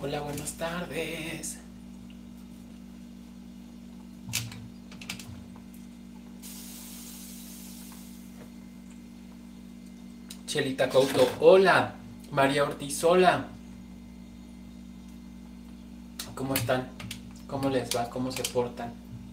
Hola, buenas tardes. Chelita Couto, hola. María Ortiz, hola. ¿Cómo están? ¿Cómo les va? ¿Cómo se portan?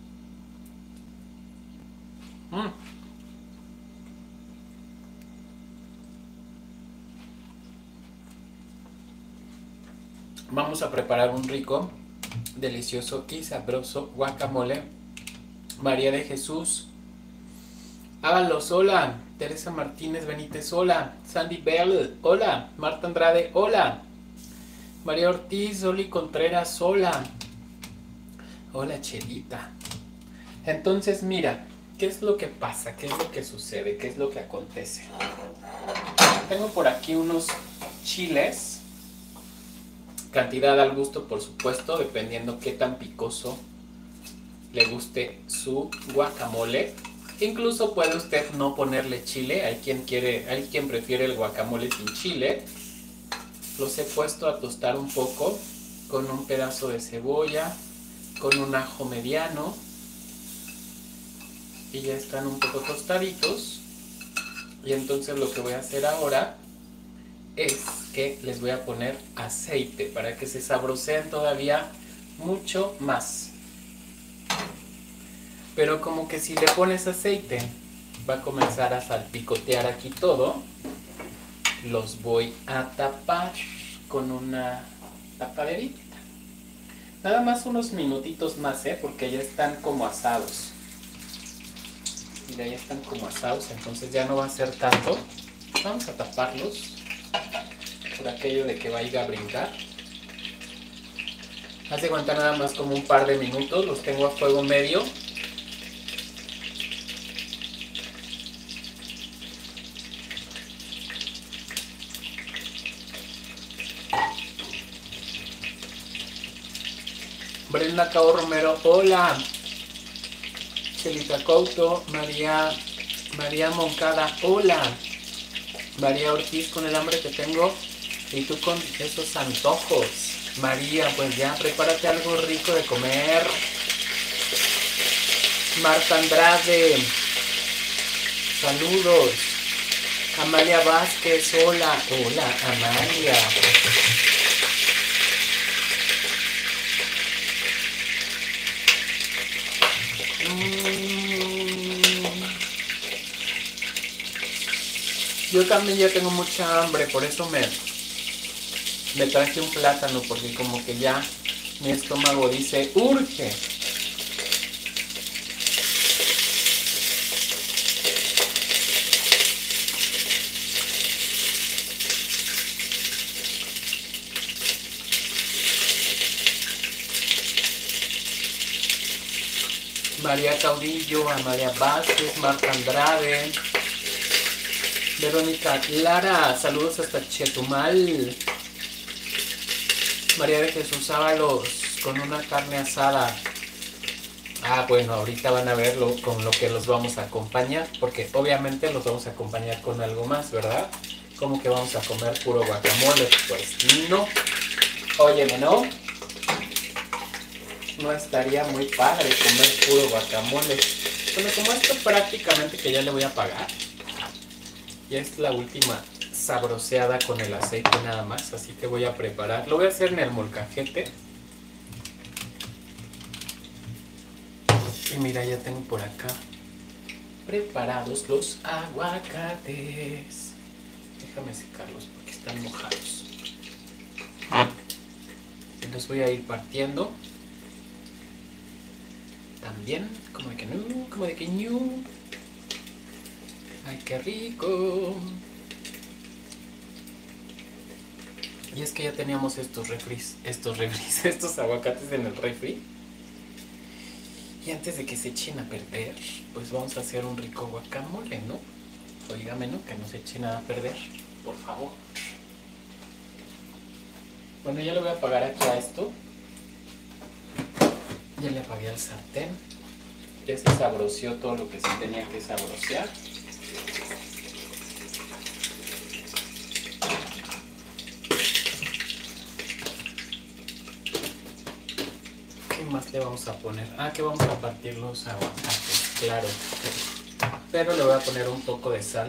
Vamos a preparar un rico, delicioso y sabroso guacamole. María de Jesús, Ábalos, hola. Teresa Martínez Benítez, hola. Sandy Bell, hola. Marta Andrade, hola. María Ortiz, Oli Contreras, hola. Hola, Chelita. Entonces, mira, ¿qué es lo que pasa? ¿Qué es lo que sucede? ¿Qué es lo que acontece? Tengo por aquí unos chiles, cantidad al gusto, por supuesto, dependiendo qué tan picoso le guste su guacamole. Incluso puede usted no ponerle chile, hay quien prefiere el guacamole sin chile. Los he puesto a tostar un poco con un pedazo de cebolla, con un ajo mediano, y ya están un poco tostaditos. Y entonces lo que voy a hacer ahora es que les voy a poner aceite para que se sabroseen todavía mucho más. Pero como que si le pones aceite va a comenzar a salpicotear aquí todo. Los voy a tapar con una tapaderita. Nada más unos minutitos más, porque ya están como asados. Mira, ya están como asados, entonces ya no va a ser tanto. Vamos a taparlos por aquello de que vaya a brincar. Haz de cuenta nada más como un par de minutos, los tengo a fuego medio. Brenda Cao Romero, hola. Chelita Couto, María Moncada, hola. María Ortiz, con el hambre que tengo y tú con esos antojos. María, pues ya prepárate algo rico de comer. Marta Andrade, saludos. Amalia Vázquez, hola. Hola, Amalia. Yo también ya tengo mucha hambre, por eso me traje un plátano, porque como que ya mi estómago dice, urge. María Caudillo, Amalia Vázquez, Marta Andrade, Verónica Lara, saludos hasta Chetumal. María de Jesús Ábalos, con una carne asada. Ah, bueno, ahorita van a verlo con lo que los vamos a acompañar, porque obviamente los vamos a acompañar con algo más, ¿verdad? ¿Cómo que vamos a comer puro guacamole? Pues no. Óyeme, ¿no? No estaría muy padre comer puro guacamole. Bueno, como esto prácticamente que ya le voy a pagar. Ya es la última sabroseada con el aceite nada más, así que voy a preparar. Lo voy a hacer en el molcajete. Y mira, ya tengo por acá preparados los aguacates. Déjame secarlos porque están mojados. Y los voy a ir partiendo. También, como de que no, como de que no. ¡Ay, qué rico! Y es que ya teníamos estos aguacates en el refri. Y antes de que se echen a perder, pues vamos a hacer un rico guacamole, ¿no? Óigame, ¿no? Que no se eche nada a perder, por favor. Bueno, ya le voy a apagar aquí a esto. Ya le apagué al sartén. Ya se sabroció todo lo que se tenía que sabrosear. Le vamos a poner, que vamos a partir los aguacates, claro. Pero le voy a poner un poco de sal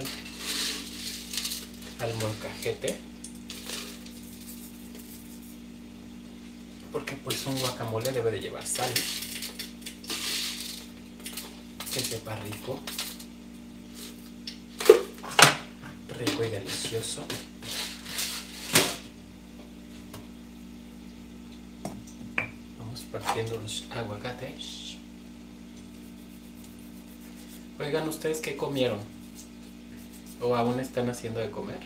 al molcajete. Porque pues un guacamole debe de llevar sal. Que sepa rico. Rico y delicioso. Vamos partiendo los aguacates. Oigan, ¿ustedes qué comieron? ¿O aún están haciendo de comer?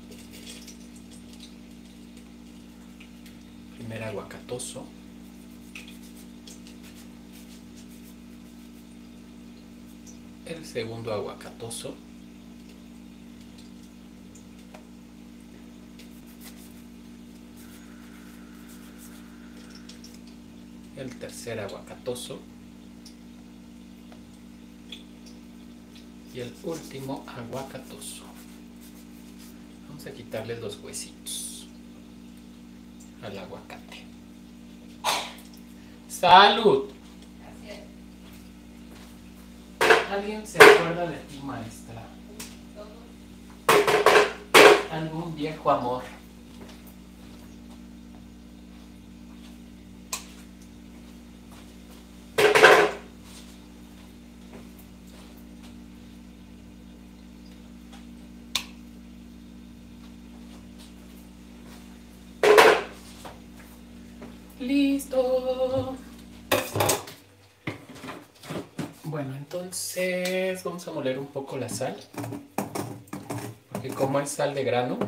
Primer aguacatoso. El segundo aguacatoso. El tercer aguacatoso. Y el último aguacatoso. Vamos a quitarle los huesitos al aguacate. ¡Salud! ¿Alguien se acuerda de ti, maestra? ¿Algún viejo amor? ¡Listo! Bueno, entonces vamos a moler un poco la sal. Porque como es sal de grano,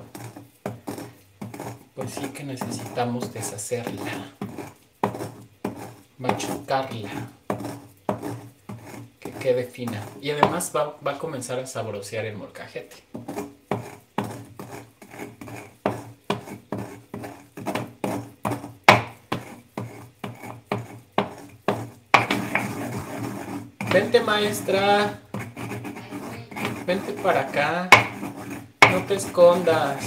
pues sí que necesitamos deshacerla. Machucarla. Que quede fina. Y además va a comenzar a sabrosear el molcajete. Vente, maestra. Vente para acá. No te escondas.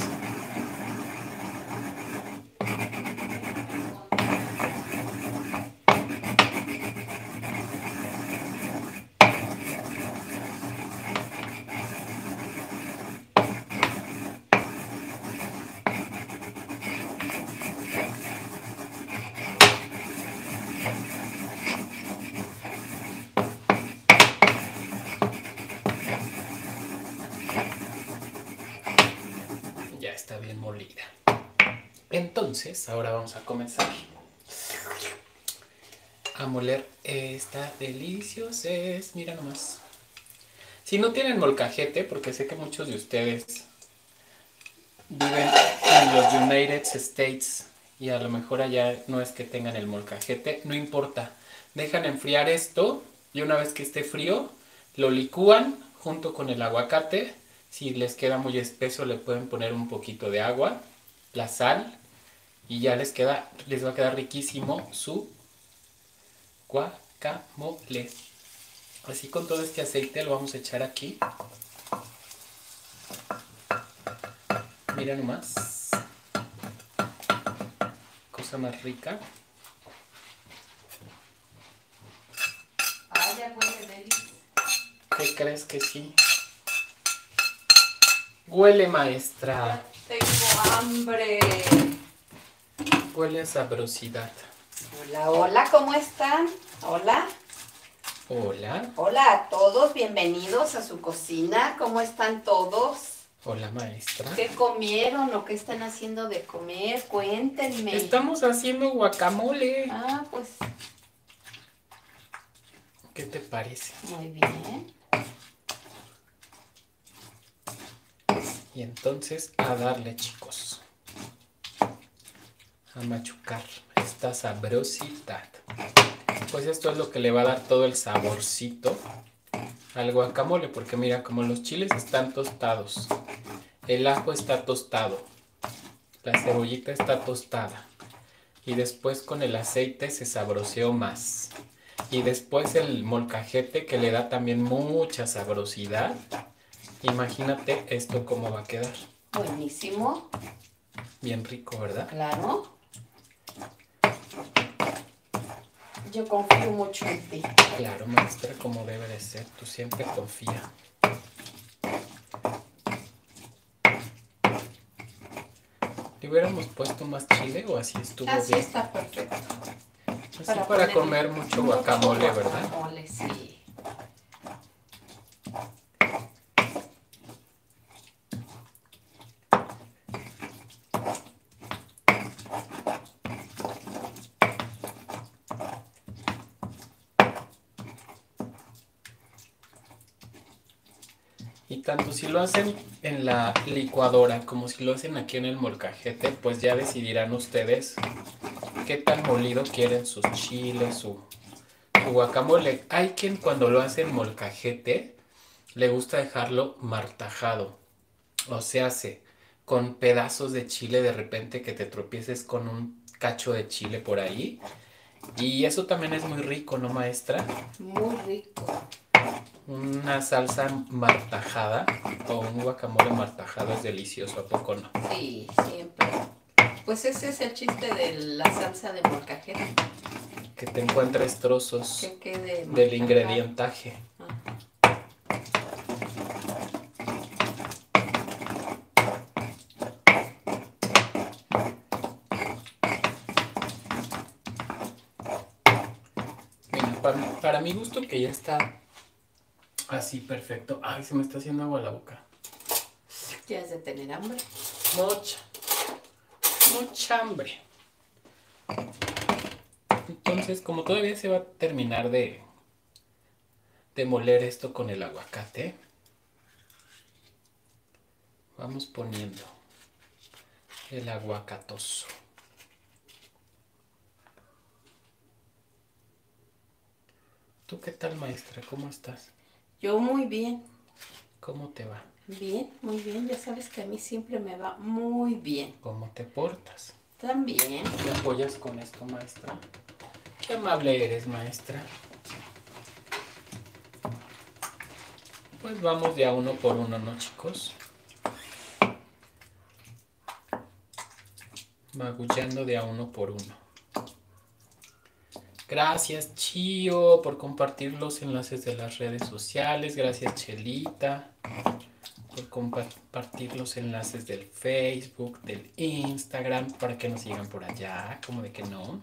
Ya está bien molida. Entonces, ahora vamos a comenzar a moler esta deliciosa. Mira nomás. Si no tienen molcajete, porque sé que muchos de ustedes viven en los United States y a lo mejor allá no es que tengan el molcajete, no importa. Dejan enfriar esto y una vez que esté frío, lo licúan junto con el aguacate. Si les queda muy espeso, le pueden poner un poquito de agua, la sal, y ya les va a quedar riquísimo su guacamole. Así con todo este aceite lo vamos a echar aquí. Mira nomás. Cosa más rica. Ay, ya huele delicioso. ¿Qué crees que sí? Huele, maestra. Tengo hambre. Huele a sabrosidad. Hola, hola, ¿cómo están? Hola. Hola. Hola a todos, bienvenidos a su cocina. ¿Cómo están todos? Hola, maestra. ¿Qué comieron o qué están haciendo de comer? Cuéntenme. Estamos haciendo guacamole. Ah, pues ¿Qué te parece? muy bien. Y entonces a darle, chicos. A machucar esta sabrosidad. Pues esto es lo que le va a dar todo el saborcito al guacamole. Porque mira, como los chiles están tostados, el ajo está tostado, la cebollita está tostada. Y después con el aceite se sabroseó más. Y después el molcajete que le da también mucha sabrosidad. Imagínate esto cómo va a quedar. Buenísimo. Bien rico, ¿verdad? Claro. Yo confío mucho en ti. Claro, maestra, como debe de ser. Tú siempre confía. ¿Le hubiéramos puesto más chile o así estuvo Así bien? está perfecto. Así para comer mucho guacamole, ¿verdad? Guacamole, sí. Y tanto si lo hacen en la licuadora como si lo hacen aquí en el molcajete, pues ya decidirán ustedes qué tan molido quieren sus chiles, su guacamole. Hay quien cuando lo hace en molcajete le gusta dejarlo martajado. O se hace con pedazos de chile de repente que te tropieces con un cacho de chile por ahí. Y eso también es muy rico, ¿no, maestra? Muy rico. Una salsa martajada o un guacamole martajado es delicioso, ¿a poco no? Sí, siempre. Pues ese es el chiste de la salsa de molcajete. Que te encuentres trozos Que quede del martajado. ingredientaje. Mira, para mi gusto que ya está así perfecto. Ay, se me está haciendo agua la boca. ¿Ya has de tener hambre? Mucha hambre. Entonces, como todavía se va a terminar de moler esto con el aguacate, vamos poniendo el aguacatoso. ¿Tú qué tal, maestra? ¿Cómo estás? Yo muy bien. ¿Cómo te va? Bien, muy bien. Ya sabes que a mí siempre me va muy bien. ¿Cómo te portas? También. ¿Me apoyas con esto, maestra? Qué amable eres, maestra. Pues vamos de a uno por uno, ¿no, chicos? Magullando de a uno por uno. Gracias, Chío, por compartir los enlaces de las redes sociales. Gracias, Chelita, por compartir los enlaces del Facebook, del Instagram, para que nos sigan por allá. ¿Cómo de que no?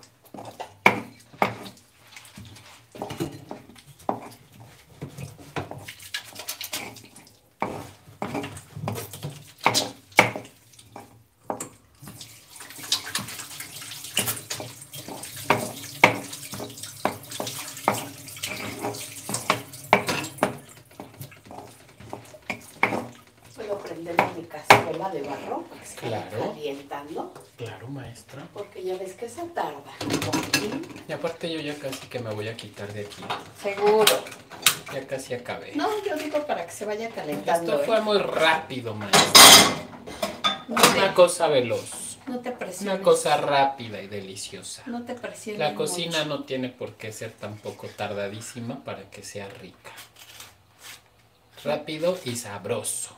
Puedo prenderle mi cazuela de barro para que se vaya Claro. calientando. Claro, maestra. Porque ya ves que se tarda un poquín. Y aparte yo ya casi que me voy a quitar de aquí. Seguro. Ya casi acabé. No, yo digo para que se vaya calentando. Esto fue muy rápido, maestra. No Una cosa veloz. No te presiones. Una cosa rápida y deliciosa. No te presiones. La cocina mucho. no tiene por qué ser tampoco tardadísima para que sea rica. Rápido y sabroso.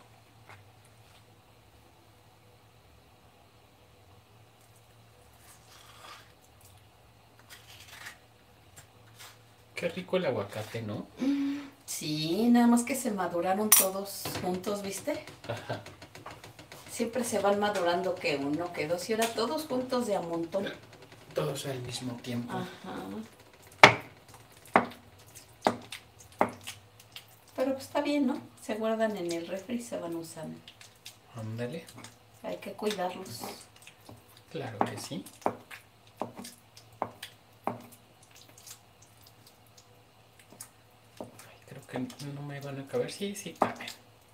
Qué rico el aguacate, ¿no? Sí, nada más que se maduraron todos juntos, ¿viste? Ajá. Siempre se van madurando que uno, que dos, y ahora todos juntos de a montón. Todos al mismo tiempo. Ajá. Pero pues está bien, ¿no? Se guardan en el refri y se van usando. Ándale. Hay que cuidarlos. Claro que sí. Ay, creo que no me van a caber. Sí, sí caben.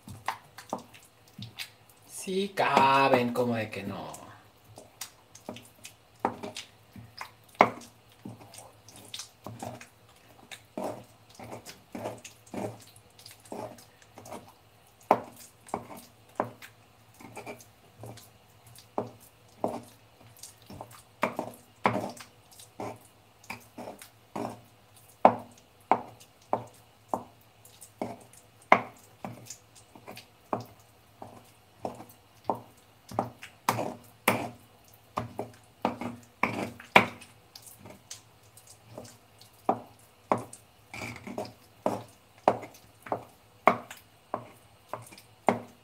Sí caben, como de que no.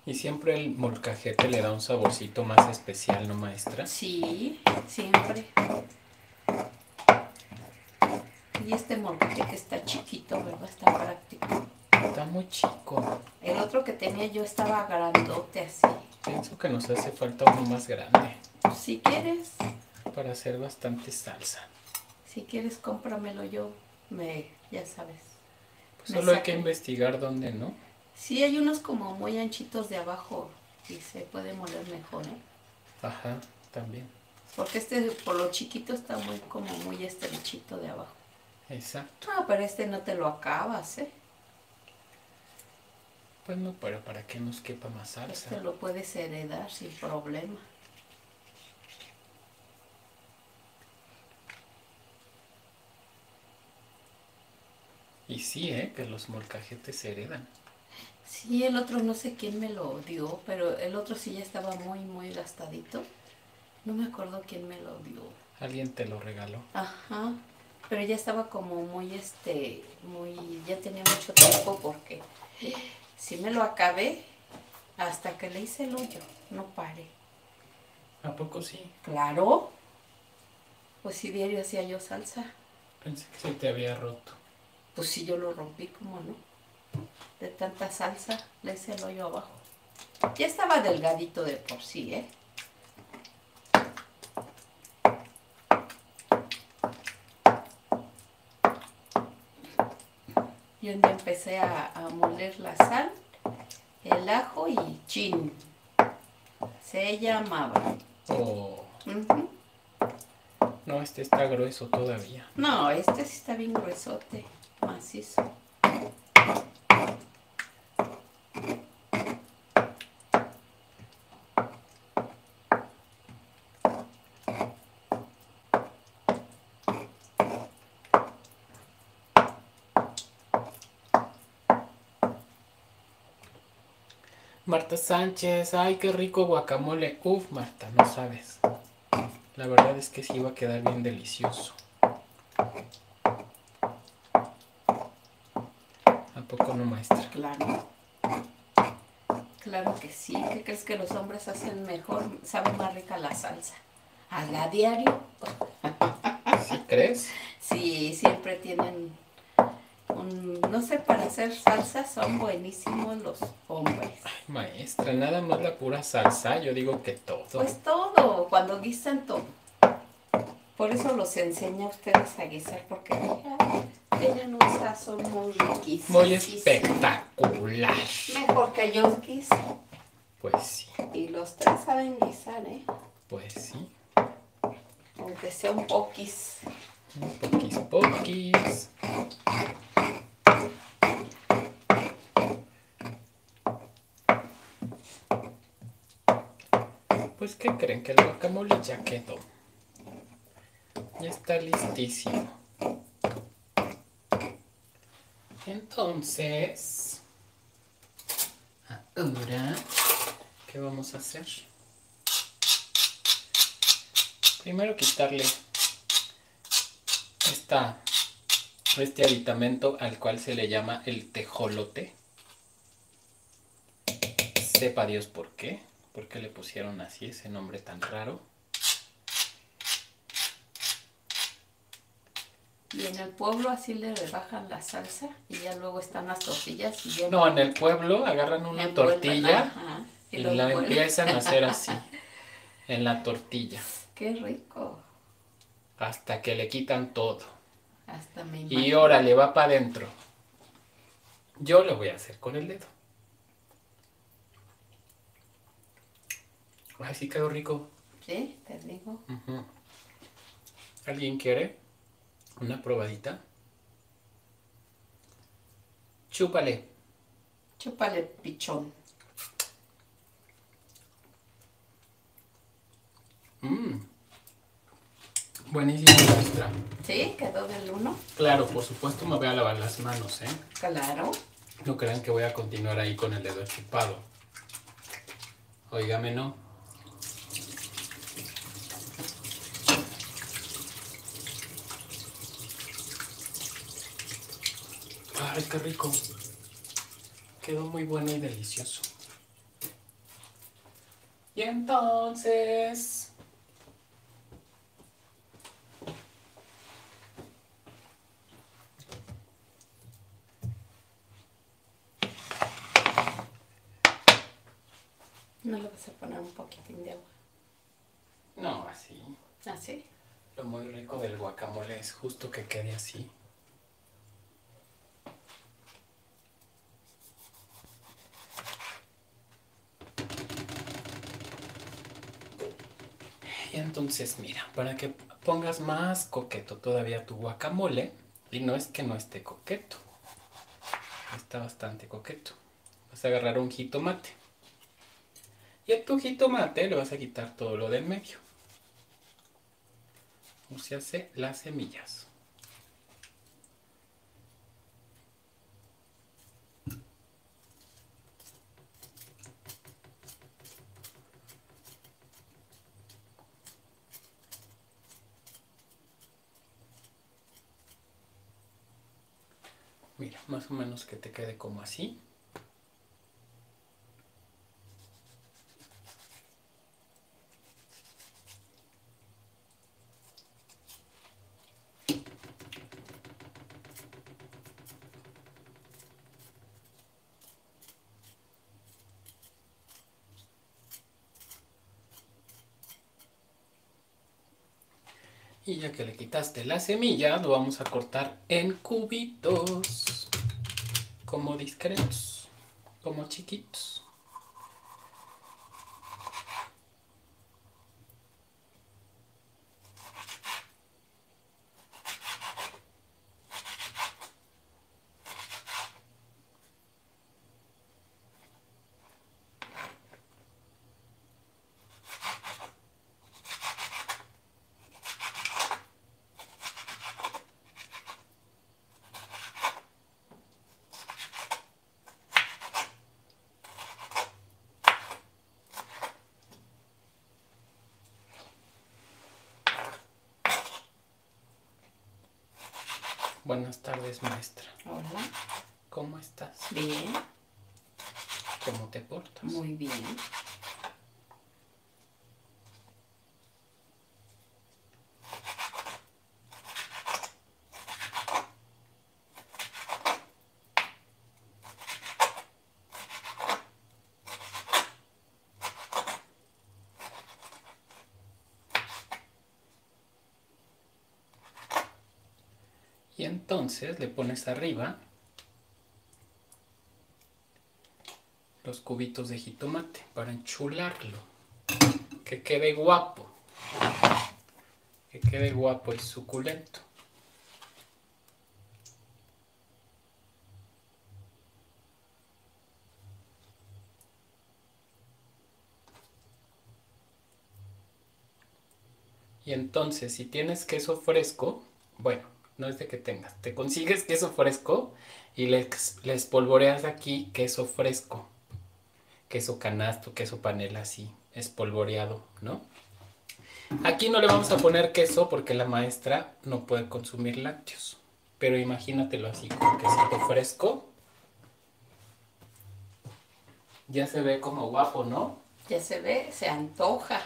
Y siempre el molcajete le da un saborcito más especial, ¿no, maestra? Sí, siempre. Y este molcajete está chiquito, ¿verdad? Está práctico. Está muy chico. El otro que tenía yo estaba grandote así. Pienso que nos hace falta uno más grande Si quieres, para hacer bastante salsa. cómpramelo yo. Ya sabes. Pues solo hay que investigar dónde, ¿no? Sí, hay unos como muy anchitos de abajo y se puede moler mejor, ¿eh? Ajá, también. Porque por lo chiquito está muy estrechito de abajo. Exacto. Ah, pero no te lo acabas, ¿eh? Pues no, pero para que nos quepa más salsa. Lo puedes heredar sin problema. Y sí, que los molcajetes se heredan. Sí, el otro no sé quién me lo dio, pero el otro sí ya estaba muy gastadito. No me acuerdo quién me lo dio. Alguien te lo regaló. Ajá, pero ya estaba como ya tenía mucho tiempo porque sí me lo acabé hasta que le hice el hoyo, no paré. ¿A poco sí? Claro, pues sí, diario hacía yo salsa. Pensé que se te había roto. Pues sí, yo lo rompí, ¿cómo no? De tanta salsa, le hice el hoyo abajo. Ya estaba delgadito de por sí, ¿eh? Yo ya empecé a moler la sal, el ajo y chin. Se llamaba. Oh. Uh-huh. No, este está grueso todavía. No, sí está bien gruesote, macizo. Marta Sánchez, ay, qué rico guacamole. Uf, Marta, no sabes. La verdad es que sí iba a quedar bien delicioso. ¿A poco no, maestra? Claro. Claro que sí. ¿Qué crees que los hombres hacen mejor? Sabe más rica la salsa. ¿A diario? ¿Sí crees? Sí, siempre tienen no sé, para hacer salsa son buenísimos los hombres. Ay, maestra, nada más la pura salsa, yo digo que todo. Pues todo, cuando guisan todo. Por eso los enseño a ustedes a guisar, porque tienen un sazón muy riquísimo. Muy espectacular. Mejor que yo guiso. Pues sí. Y los tres saben guisar, ¿eh? Pues sí. Aunque sea un poquis. Un poquis. Pues, ¿qué creen? Que el guacamole ya quedó. Ya está listísimo. Entonces, ahora, ¿qué vamos a hacer? Primero quitarle este aditamento al cual se le llama el tejolote. Sepa Dios por qué le pusieron así ese nombre tan raro. Y en el pueblo así le rebajan la salsa y ya luego están las tortillas. Y ya no, en el pueblo agarran una tortilla y la empiezan a hacer así, en la tortilla. ¡Qué rico! Hasta que le quitan todo. Hasta me imagino. Y órale, va para adentro. Yo lo voy a hacer con el dedo. Ay, sí quedó rico. Sí, te digo. Uh-huh. ¿Alguien quiere una probadita? Chúpale. Chúpale, pichón. Buenísimo, maestra. ¿Sí? ¿Quedó del 1? Claro, por supuesto me voy a lavar las manos, ¿eh? Claro. No crean que voy a continuar ahí con el dedo chupado. Óigame, no. Ay, qué rico. Quedó muy bueno y delicioso. Y entonces... ¿No le vas a poner un poquitín de agua? No, así. ¿Así? Lo muy rico del guacamole es justo que quede así. Y entonces mira, para que pongas más coqueto todavía tu guacamole, y no es que no esté coqueto, está bastante coqueto. Vas a agarrar un jitomate. Y a tu jitomate le vas a quitar todo lo del medio. O se hace las semillas. Mira, más o menos que te quede como así. Y ya que le quitaste las semillas, lo vamos a cortar en cubitos, como discretos, como chiquitos. Buenas tardes, maestra. Hola. ¿Cómo estás? Bien. ¿Cómo te portas? Muy bien. Y entonces le pones arriba los cubitos de jitomate para enchularlo. Que quede guapo. Que quede guapo y suculento. Y entonces, si tienes queso fresco, bueno, no es de que tengas, te consigues queso fresco y le espolvoreas aquí queso fresco, queso canasto, queso panela así, espolvoreado, ¿no? Aquí no le vamos a poner queso porque la maestra no puede consumir lácteos, pero imagínatelo así con quesito fresco. Ya se ve como guapo, ¿no? Ya se ve, se antoja.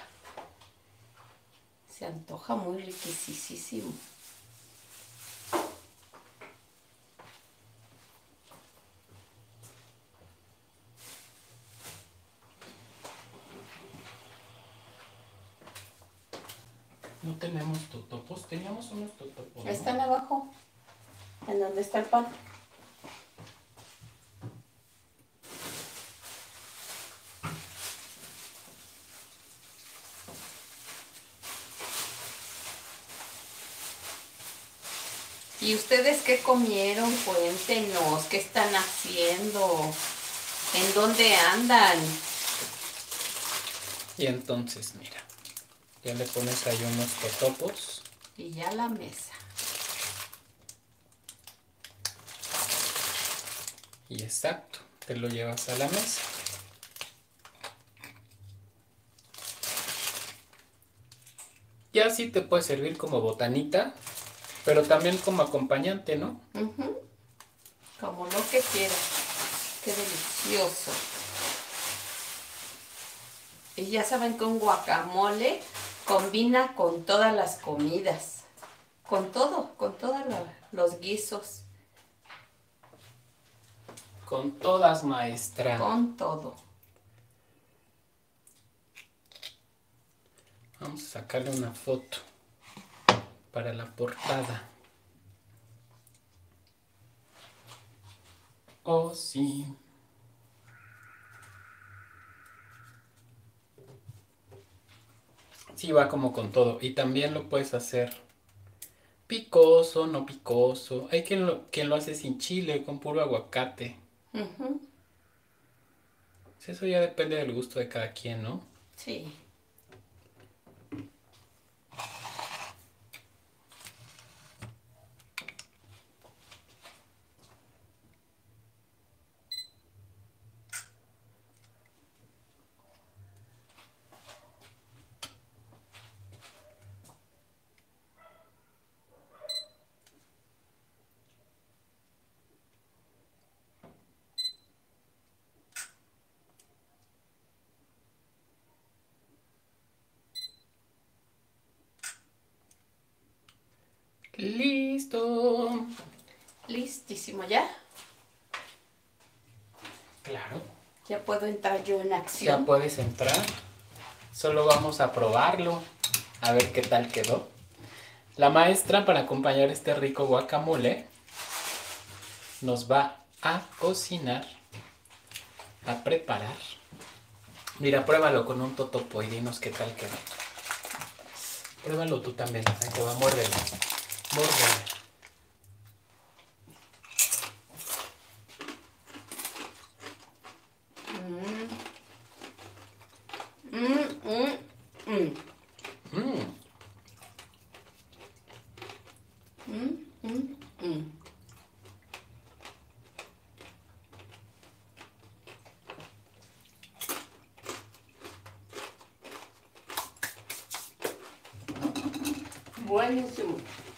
Se antoja muy riquísimo. No tenemos totopos, teníamos unos totopos, ¿no? Están abajo, en donde está el pan. ¿Y ustedes qué comieron? Cuéntenos, ¿qué están haciendo? ¿En dónde andan? Y entonces, mira, ya le pones ahí unos totopos. Y ya la mesa. Y exacto, te lo llevas a la mesa. Y así te puede servir como botanita, pero también como acompañante, ¿no? Como lo que quieras. Qué delicioso. Y ya saben que un guacamole combina con todas las comidas. Con todo, con todos los guisos. Con todas, maestra. Con todo. Vamos a sacarle una foto para la portada. Oh, sí. Sí, va como con todo. Y también lo puedes hacer picoso, no picoso. Hay quien lo hace sin chile, con puro aguacate. Eso ya depende del gusto de cada quien, ¿no? Sí. Listo. Listísimo ya. Claro. Ya puedo entrar yo en Ya acción. puedes entrar. Solo vamos a probarlo. A ver qué tal quedó. La maestra, para acompañar este rico guacamole, nos va a cocinar, a preparar. Mira, pruébalo con un totopo y dinos qué tal quedó. Pruébalo tú también. Ahí te va, muérdelo. Muérdelo. Buenísimo.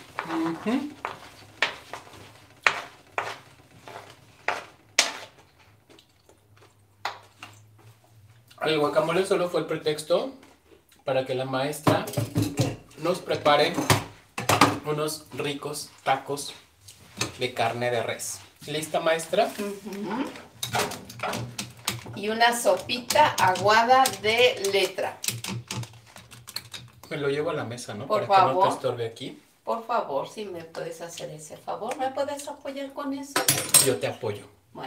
El guacamole solo fue el pretexto para que la maestra nos prepare unos ricos tacos de carne de res. ¿Lista, maestra? Y una sopita aguada de letra. Me lo llevo a la mesa, ¿no? Por para favor. que no te estorbe aquí. Por favor, si me puedes hacer ese favor, ¿me puedes apoyar con eso? Yo te apoyo. Bueno,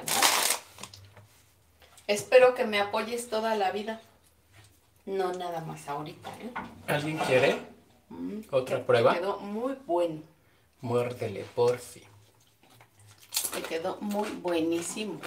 espero que me apoyes toda la vida. No nada más ahorita, ¿eh? ¿Alguien quiere otra prueba? Te quedó muy bueno. Muérdele, porfi. Te quedó muy buenísimo.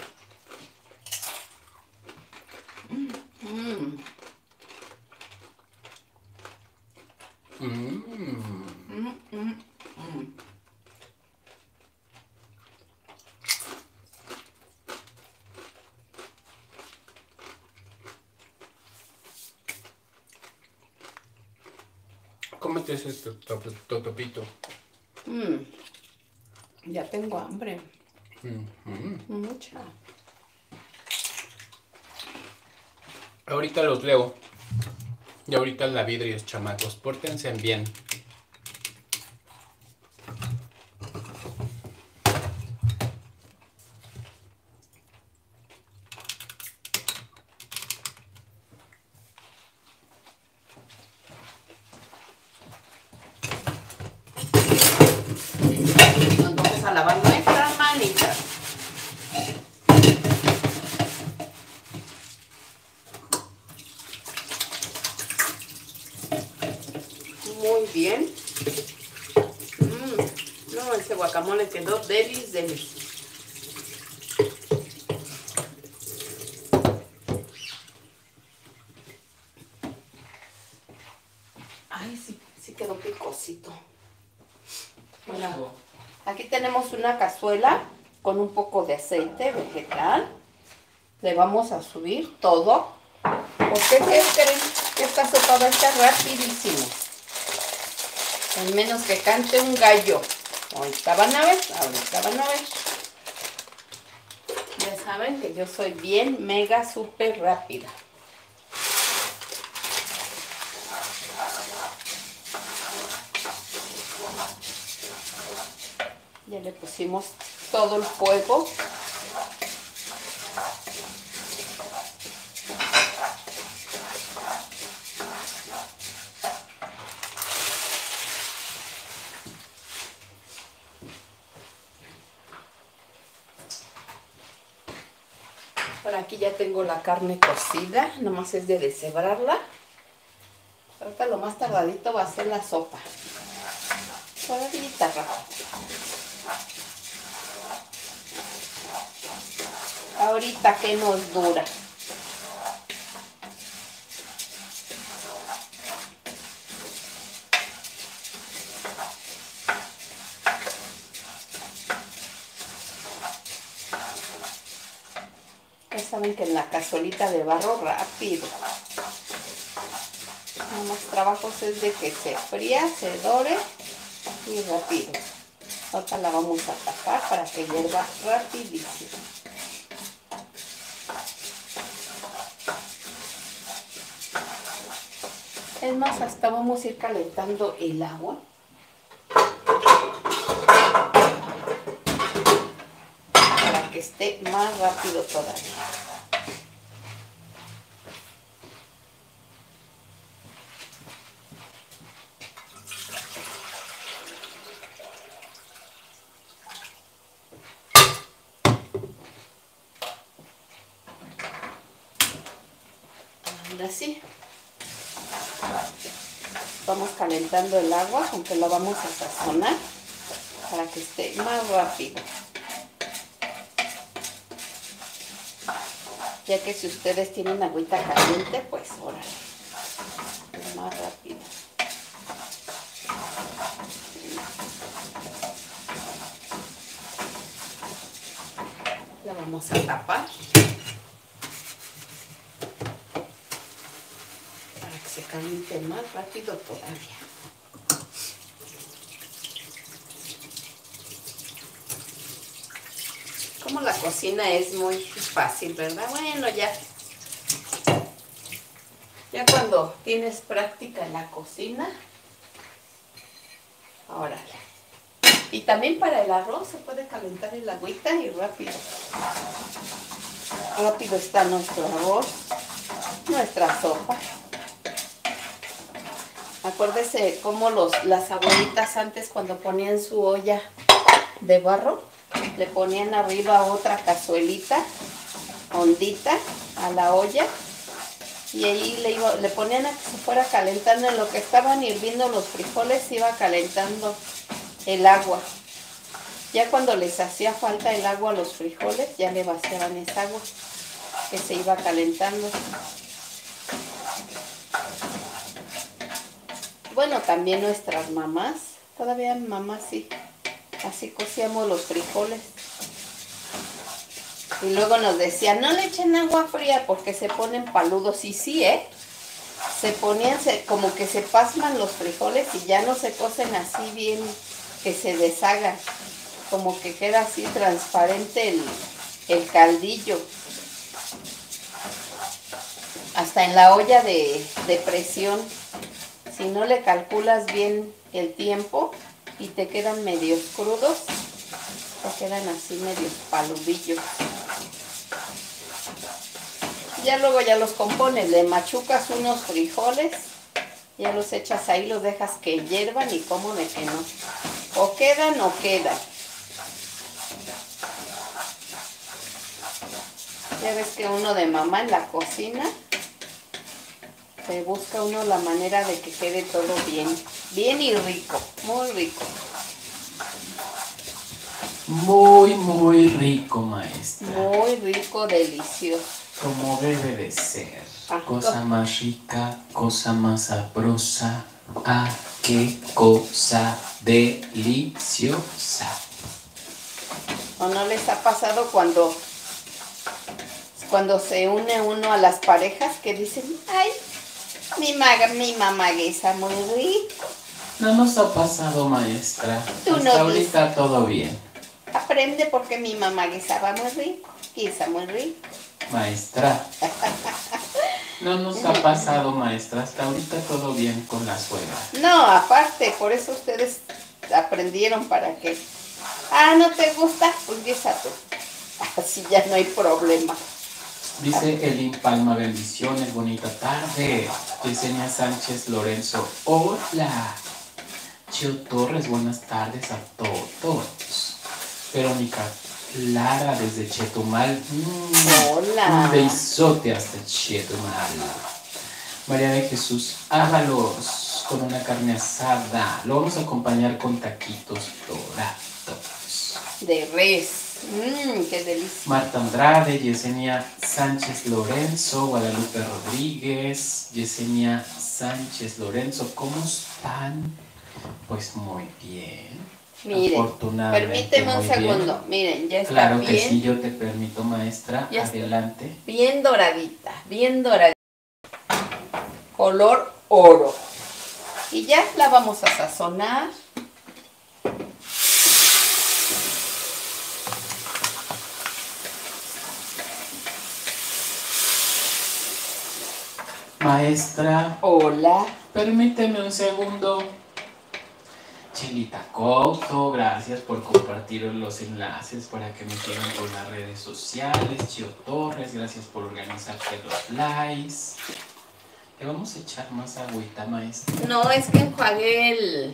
Cómete ese totopito. Ya tengo hambre. Mucha. Ahorita los leo. Y ahorita la vidrios, chamacos. Pórtense bien. Nos vamos a lavar nuestras manitas. Muy bien. No, ese guacamole quedó delis. Ay, sí quedó picosito. Bueno, aquí tenemos una cazuela con un poco de aceite vegetal. Le vamos a subir todo. Porque ¿qué creen? Que esta sopa va a estar rapidísimo. Al menos que cante un gallo. Ahorita van a ver. Ya saben que yo soy bien, mega, súper rápida. Ya le pusimos todo el fuego. Por aquí ya tengo la carne cocida, nomás es de deshebrarla. Ahorita lo más tardadito va a ser la sopa. Tardadita, rápido. Ahorita que nos dura. Ya saben que en la cazuelita de barro rápido. No más trabajos es de que se fría, se dore y rápido. Ahorita la vamos a tapar para que hierva rapidísimo. Es más, hasta vamos a ir calentando el agua. Para que esté más rápido todavía. Ahora sí. Vamos calentando el agua, aunque la vamos a sazonar para que esté más rápido. Ya que si ustedes tienen agüita caliente, pues órale, es más rápido. La vamos a tapar para que se caliente más rápido todavía. Como la cocina es muy fácil, ¿verdad? Bueno, ya cuando tienes práctica en la cocina, órale. Y también para el arroz se puede calentar el agüita y rápido. Rápido está nuestro arroz, nuestra sopa. Acuérdese cómo las abuelitas antes cuando ponían su olla de barro, le ponían arriba otra cazuelita hondita a la olla y ahí le ponían a que se fuera calentando. En lo que estaban hirviendo los frijoles iba calentando el agua. Ya cuando les hacía falta el agua a los frijoles, ya le vaciaban esa agua que se iba calentando. Bueno, también nuestras mamás, todavía mamás sí, así cocíamos los frijoles. Y luego nos decían, no le echen agua fría porque se ponen paludos. Y sí, se ponían, como que se pasman los frijoles y ya no se cocen así bien, que se deshagan. Como que queda así transparente el caldillo. Hasta en la olla de presión, si no le calculas bien el tiempo y te quedan medios crudos, te quedan así medios paludillos. Ya luego ya los compones, le machucas unos frijoles, ya los echas ahí, los dejas que hiervan y cómo de que no. O quedan o quedan. Ya ves que uno de mamá en la cocina, se busca uno la manera de que quede todo bien, bien y rico, muy rico. Muy, muy rico, maestra. Muy rico, delicioso. Como debe de ser. Ah, Cosa más rica, cosa más sabrosa. Ah, qué cosa deliciosa. ¿O no les ha pasado cuando se une uno a las parejas que dicen, ay, mi mamá guisa muy rico? No nos ha pasado, maestra. Tú Hasta no ahorita todo bien. Aprende porque mi mamá guisaba muy rico, guisa muy rico. Maestra. No nos ha pasado, maestra. Hasta ahorita todo bien con la suegra. No, aparte, por eso ustedes aprendieron para que Ah, ¿no te gusta? Pues guísate. Así ya no hay problema. Dice Elin Palma, bendiciones, bonita tarde. Yesenia Sánchez Lorenzo, hola. Chio Torres, buenas tardes a todos. Verónica Lara desde Chetumal. Hola. Un besote hasta Chetumal. María de Jesús Ábalos con una carne asada. Lo vamos a acompañar con taquitos dorados. De res. Qué delicia. Marta Andrade, Yesenia Sánchez Lorenzo, Guadalupe Rodríguez, Yesenia Sánchez Lorenzo, ¿cómo están? Pues muy bien. Miren, Afortunadamente, permíteme un muy segundo. bien. Miren, ya está Claro bien. que sí, yo te permito, maestra. Ya está. Adelante. Bien doradita, bien doradita. Color oro. Y ya la vamos a sazonar. Maestra, Hola. permíteme un segundo. Chelita Couto, gracias por compartir los enlaces para que me sigan por las redes sociales. Chio Torres, gracias por organizarte los likes. Le vamos a echar más agüita, maestra. No, es que enjuagué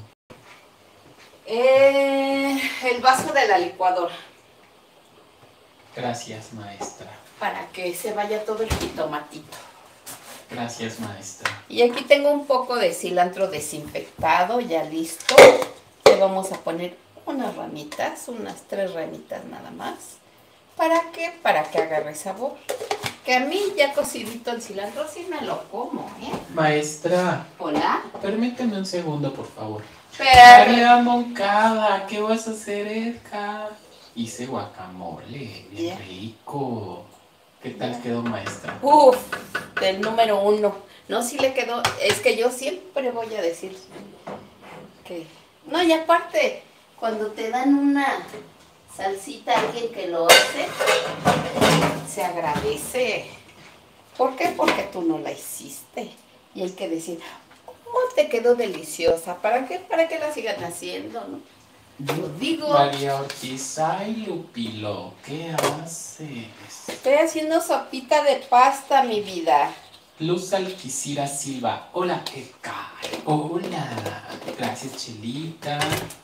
el vaso de la licuadora Gracias, maestra. para que se vaya todo el jitomatito. Gracias, maestra. Y aquí tengo un poco de cilantro desinfectado, ya listo. Le vamos a poner unas ramitas, unas 3 ramitas nada más. ¿Para qué? Para que agarre sabor. Que a mí ya cocidito el cilantro sí me lo como, ¿eh? Maestra, Hola. permíteme un segundo, por favor. Pero... María Moncada, ¿qué vas a hacer, Edgar? Hice guacamole, bien rico. ¿Qué tal quedó, maestra? Uf, del número 1. No, sí le quedó. Es que yo siempre voy a decir que... No, y aparte, cuando te dan una salsita a alguien que lo hace, se agradece. ¿Por qué? Porque tú no la hiciste. Y hay que decir, ¿cómo te quedó deliciosa? ¿Para qué? ¿Para qué la sigan haciendo, no? Yo digo... María Ortiz, ay, Lupilo, ¿qué haces? Estoy haciendo sopita de pasta, mi vida. Luz Alquicira Silva, hola, Edgar. Hola, gracias, Chelita.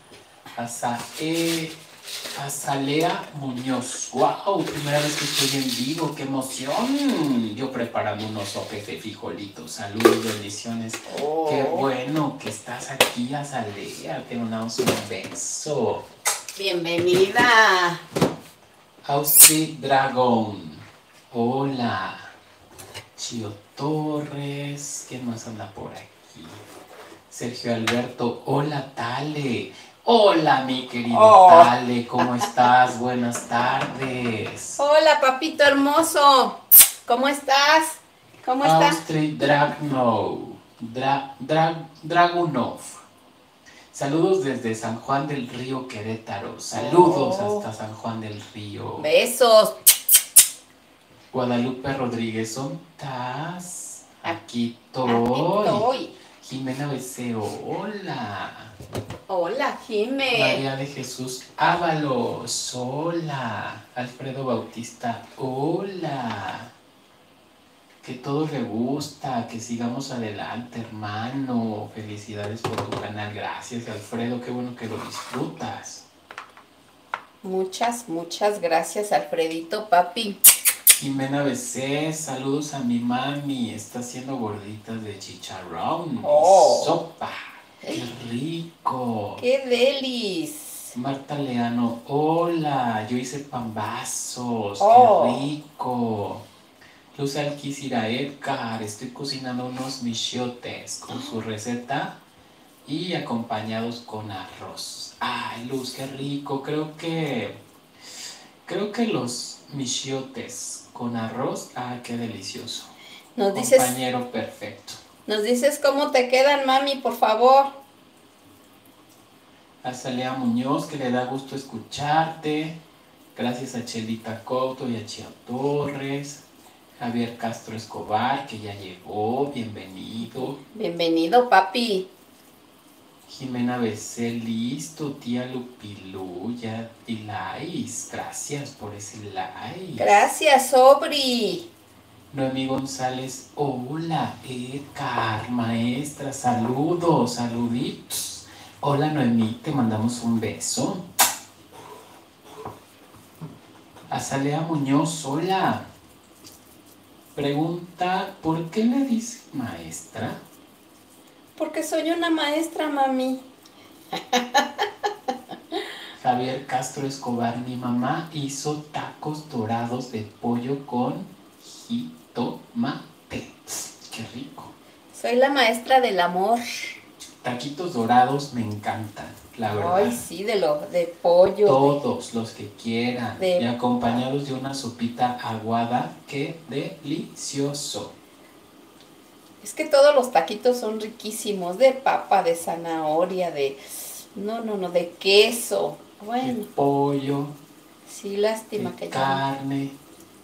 Azalea Muñoz, wow, primera vez que estoy en vivo, qué emoción. Yo preparando unos sopes de frijolitos, saludos, bendiciones. Oh. Qué bueno que estás aquí, Azalea, te mandamos un beso. Bienvenida. Austri Dragon, hola. Chio Torres, ¿quién más anda por aquí? Sergio Alberto, hola Tale. Hola mi querido Tale, ¿cómo estás? Buenas tardes. Hola papito hermoso, ¿cómo estás? ¿Cómo estás? Austri Dragunov. Saludos desde San Juan del Río, Querétaro. Saludos hasta San Juan del Río. Besos. Guadalupe Rodríguez, ¿estás? Aquí Aquí estoy. Jimena Beceo, hola. Hola, Jime. María de Jesús Ábalos, hola. Alfredo Bautista, hola. Que todo le gusta, que sigamos adelante, hermano. Felicidades por tu canal, gracias, Alfredo, qué bueno que lo disfrutas. Muchas, muchas gracias, Alfredito, papi. Jimena BC, saludos a mi mami, está haciendo gorditas de chicharrón y sopa. ¡Qué rico! ¡Qué delis! Marta Leano, hola, yo hice pambazos, qué rico. Luz Alquicira Edgar, estoy cocinando unos michiotes con su receta y acompañados con arroz. Ay, Luz, qué rico, creo que los michiotes con arroz, qué delicioso. Compañero perfecto. ¿Nos dices cómo te quedan, mami, por favor? Azalea Muñoz, que le da gusto escucharte. Gracias a Chelita Couto y a Chio Torres. Javier Castro Escobar, que ya llegó, bienvenido. Bienvenido, papi. Jimena BC, listo. Tía Lupilú, ya di likes. Gracias por ese like. Gracias, Sobri. Noemí González, hola. Edgar, maestra, saludos, saluditos. Hola Noemí, te mandamos un beso. Azalea Muñoz, hola. Pregunta, ¿por qué le dice maestra? Porque soy una maestra, mami. Javier Castro Escobar, mi mamá hizo tacos dorados de pollo con jitomate. Qué rico. Soy la maestra del amor. Taquitos dorados me encantan, la verdad. Ay, sí, de pollo. Todos los que quieran. De- Y acompañados de una sopita aguada. ¡Qué delicioso! Es que todos los taquitos son riquísimos. De papa, de zanahoria, de... No, de queso. De Bueno, pollo, sí, lástima de que ya... carne.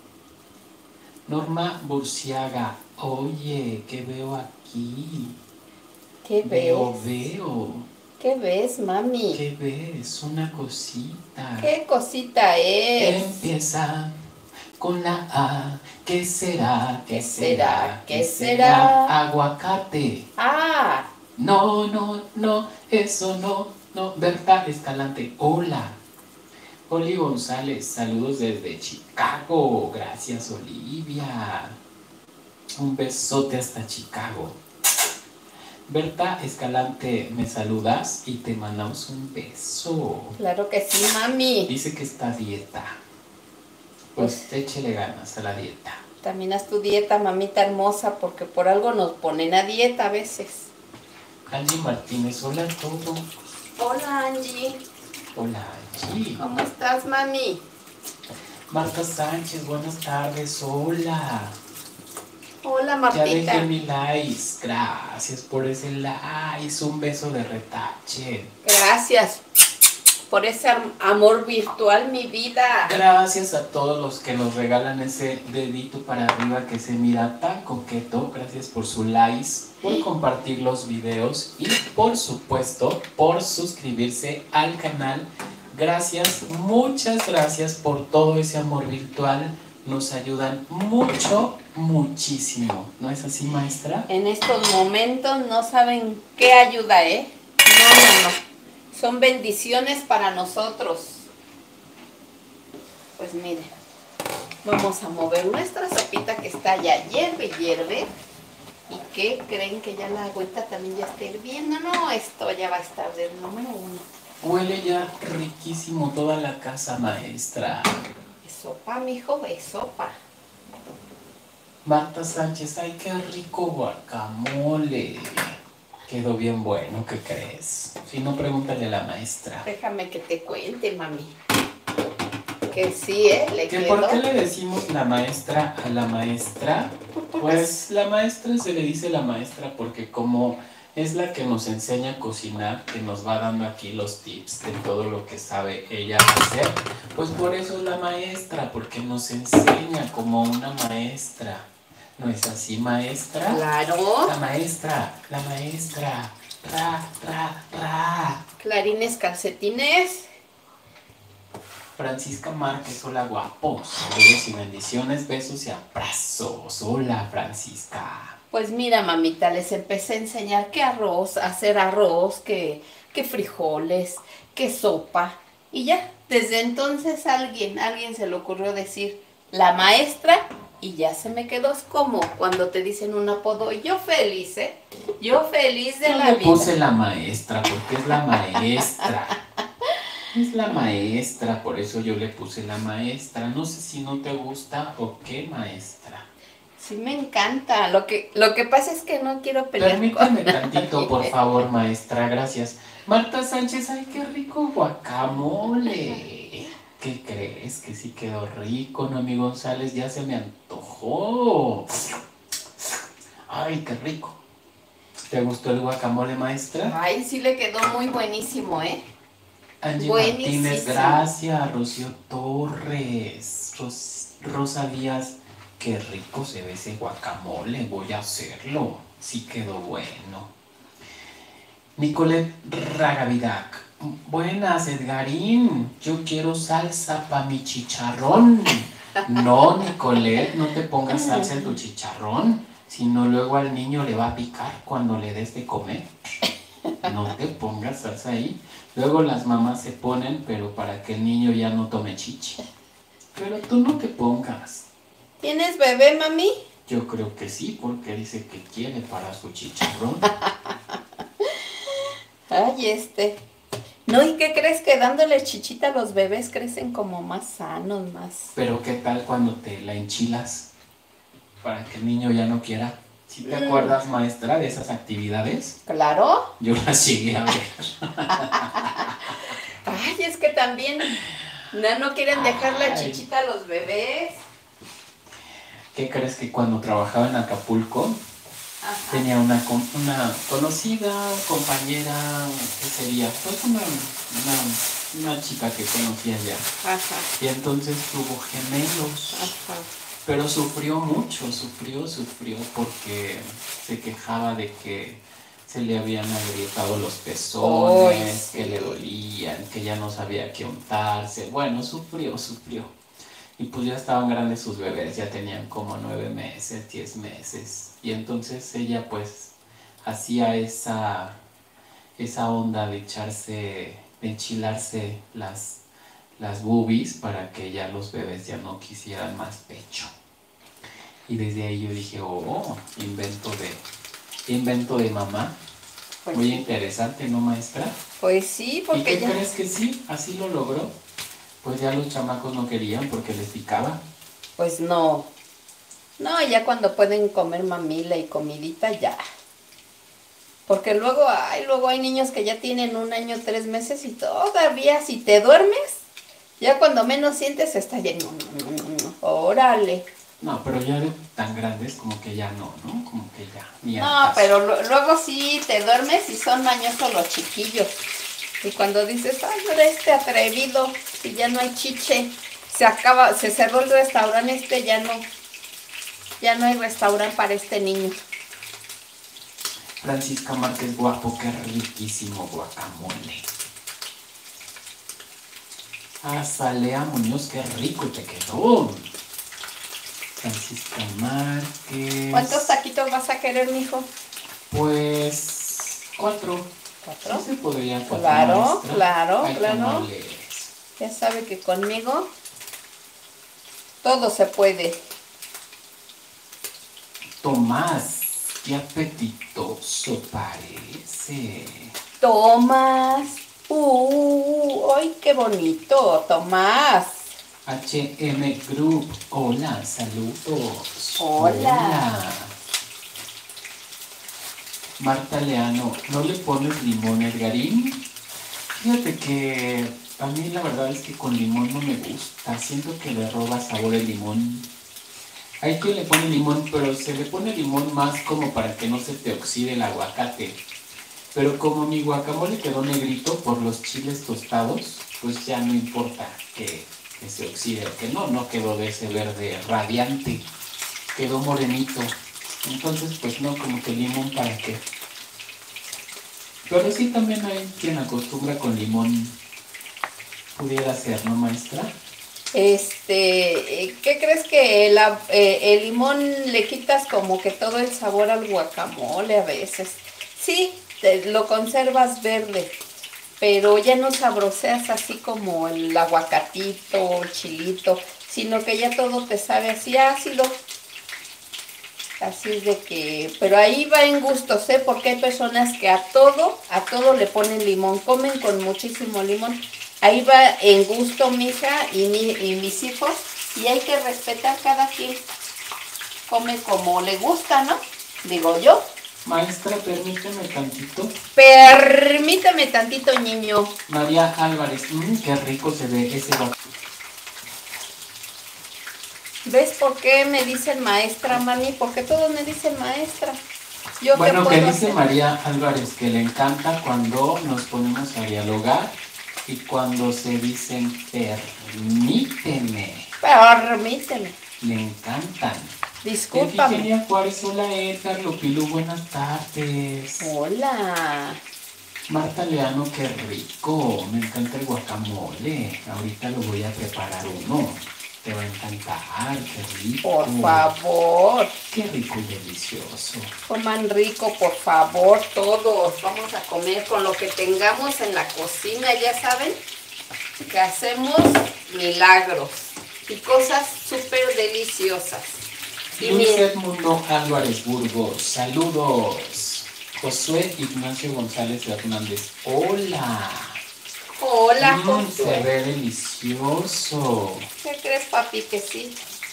Norma Burciaga, oye, ¿qué veo aquí? ¿Qué ves? Veo. ¿Qué ves, mami? ¿Qué ves? Una cosita. ¿Qué cosita es? Empieza con la A. ¿Qué será? ¿Qué será? ¿Qué será? Aguacate. Ah, No, eso no. Berta Escalante, hola. Oli González, saludos desde Chicago. Gracias, Olivia. Un besote hasta Chicago. Berta Escalante, me saludas y te mandamos un beso. claro que sí, mami. Dice que está a dieta. Pues échele ganas a la dieta. También haz tu dieta, mamita hermosa, porque por algo nos ponen a dieta a veces. Angie Martínez, hola a todos. Hola, Angie. Hola, Angie. ¿Cómo estás, mami? Marta Sánchez, buenas tardes. Hola. Hola, Ya Martita. dejé mi likes. Gracias por ese like. Un beso de retache. Gracias por ese amor virtual, mi vida. Gracias a todos los que nos regalan ese dedito para arriba que se mira tan coqueto. Gracias por su likes, por compartir los videos y por supuesto por suscribirse al canal. Gracias, muchas gracias por todo ese amor virtual. Nos ayudan mucho, muchísimo. ¿No es así, maestra? En estos momentos no saben qué ayuda, ¿eh? No. Son bendiciones para nosotros. Pues miren, vamos a mover nuestra sopita que está ya hierve. ¿Y qué creen? Que ya la agüita también ya está hirviendo. No, esto ya va a estar del número 1. Huele ya riquísimo toda la casa, maestra. Es sopa, mijo, es sopa. Marta Sánchez, ay, qué rico guacamole. Quedó bien bueno, ¿qué crees? Si no, pregúntale a la maestra. Déjame que te cuente, mami. Que sí, le ¿Que quedó. ¿Por qué le decimos la maestra a la maestra? Pues la maestra se le dice la maestra porque como es la que nos enseña a cocinar, que nos va dando aquí los tips de todo lo que sabe ella hacer, pues por eso es la maestra, porque nos enseña como una maestra. ¿No es así, maestra? Claro. La maestra. Ra. Clarines, calcetines. Francisca Márquez, hola guapos. Saludos y bendiciones, besos y abrazos. Hola, Francisca. Pues mira, mamita, les empecé a enseñar que hacer arroz, que frijoles, que sopa. Y ya, desde entonces alguien se le ocurrió decir la maestra y ya se me quedó. Es como cuando te dicen un apodo. Y yo feliz, ¿eh? Yo feliz de la vida. Yo puse la maestra porque es la maestra. Es la maestra, por eso yo le puse la maestra. No sé si no te gusta o qué, maestra. Sí, me encanta. Lo que pasa es que no quiero pelear. Permíteme tantito, por favor, maestra, gracias. Marta Sánchez, ay, qué rico guacamole. ¿Qué crees? Que sí quedó rico, Noemí González, ya se me antojó. Ay, qué rico. ¿Te gustó el guacamole, maestra? Ay, sí le quedó muy buenísimo, ¿eh? Angie Buenísimo. Martínez, gracias. Rocío Torres, Rosa Díaz, qué rico se ve ese guacamole, voy a hacerlo. Sí quedó bueno. Nicolette Ragavidac. Buenas, Edgarín. Yo quiero salsa para mi chicharrón. No, Nicolette, no te pongas salsa en tu chicharrón. Si no, luego al niño le va a picar cuando le des de comer. No te pongas salsa ahí. Luego las mamás se ponen, pero para que el niño ya no tome chichi. Pero tú no te pongas. ¿Tienes bebé, mami? Yo creo que sí, porque dice que quiere para su chicharrón. Ay, No, ¿y qué crees? Que dándole chichita a los bebés crecen como más sanos, más... Pero ¿qué tal cuando te la enchilas? Para que el niño ya no quiera. ¿Sí te acuerdas, maestra, de esas actividades? Claro. Yo las llegué a ver. Ay, es que también no quieren dejar la chichita a los bebés. ¿Qué crees que cuando trabajaba en Acapulco tenía una conocida compañera, ¿qué sería? Pues una chica que conocía ya. Ajá. Y entonces tuvo gemelos. Ajá. Pero sufrió mucho, sufrió porque se quejaba de que se le habían agrietado los pezones, que le dolían, que ya no sabía qué untarse. Bueno, sufrió. Y pues ya estaban grandes sus bebés, ya tenían como 9 meses, 10 meses. Y entonces ella pues hacía esa onda de de enchilarse las boobies para que ya los bebés ya no quisieran más pecho. Y desde ahí yo dije, invento de mamá. Pues muy sí. Interesante, ¿no, maestra? Pues sí, porque ¿Y qué ya... crees que sí? Así lo logró. Pues ya los chamacos no querían porque les picaba. Pues no. No, ya cuando pueden comer mamila y comidita, ya. Porque luego hay niños que ya tienen 1 año, 3 meses y todavía si te duermes, ya cuando menos sientes está lleno. Órale. No, pero ya de tan grandes como que ya no, ¿no? Como que ya. No, pero luego sí te duermes y son mañosos los chiquillos. Y cuando dices, ay, ahora atrevido, si ya no hay chiche, se cerró el restaurante, ya no hay restaurante para este niño. Francisca Márquez, guapo, qué riquísimo guacamole. Azalea Muñoz, qué rico te quedó. Francisca Márquez. ¿Cuántos taquitos vas a querer, mijo? Pues 4. ¿4? Sí se podría 4. Claro, maestra. claro. Tamales. Ya sabe que conmigo todo se puede. Tomás, qué apetitoso parece. Tomás. ¡Ay, qué bonito, Tomás! HM Group, hola, saludos. Hola. Marta Leano, ¿no le pones limón, Edgarín? Fíjate que a mí la verdad es que con limón no me gusta. Siento que le roba sabor el limón. Hay quien le pone limón, pero se le pone limón más como para que no se te oxide el aguacate. Pero como mi guacamole quedó negrito por los chiles tostados, pues ya no importa que se oxide o que no quedó de ese verde radiante. Quedó morenito. Entonces, pues no, como que limón para qué. Pero sí también hay quien acostumbra con limón. Pudiera ser, ¿no, maestra? ¿Qué crees que el limón le quitas como que todo el sabor al guacamole a veces? Sí, lo conservas verde, pero ya no sabroseas así como el aguacatito, el chilito, sino que ya todo te sabe así ácido. Así es de que, pero ahí va en gustos, ¿eh? Porque hay personas que a todo le ponen limón, comen con muchísimo limón. Ahí va en gusto, mija y mis hijos, y hay que respetar, cada quien come como le gusta, ¿no? Digo yo. Maestra, permíteme tantito. Permítame tantito, niño. María Álvarez, qué rico se ve ese guacamole. ¿Ves por qué me dicen maestra, mami? Porque todos me dicen maestra. Bueno, que dice María Álvarez que le encanta cuando nos ponemos a dialogar y cuando se dicen permíteme. Permíteme. Le encantan. Discúlpame. Virginia Juárez, hola Edgar Lopilú, buenas tardes. Hola. Marta Leano, qué rico. Me encanta el guacamole. Ahorita lo voy a preparar uno. Te va a encantar, qué rico. Por favor. Qué rico y delicioso. Coman rico, por favor, todos. Vamos a comer con lo que tengamos en la cocina, ya saben que hacemos milagros y cosas súper deliciosas. Y Luis miren, Edmundo Álvarez Burgos, saludos. Josué Ignacio González Hernández, hola. hola, Se Josué. ve delicioso. ¿Qué crees, papi, que sí?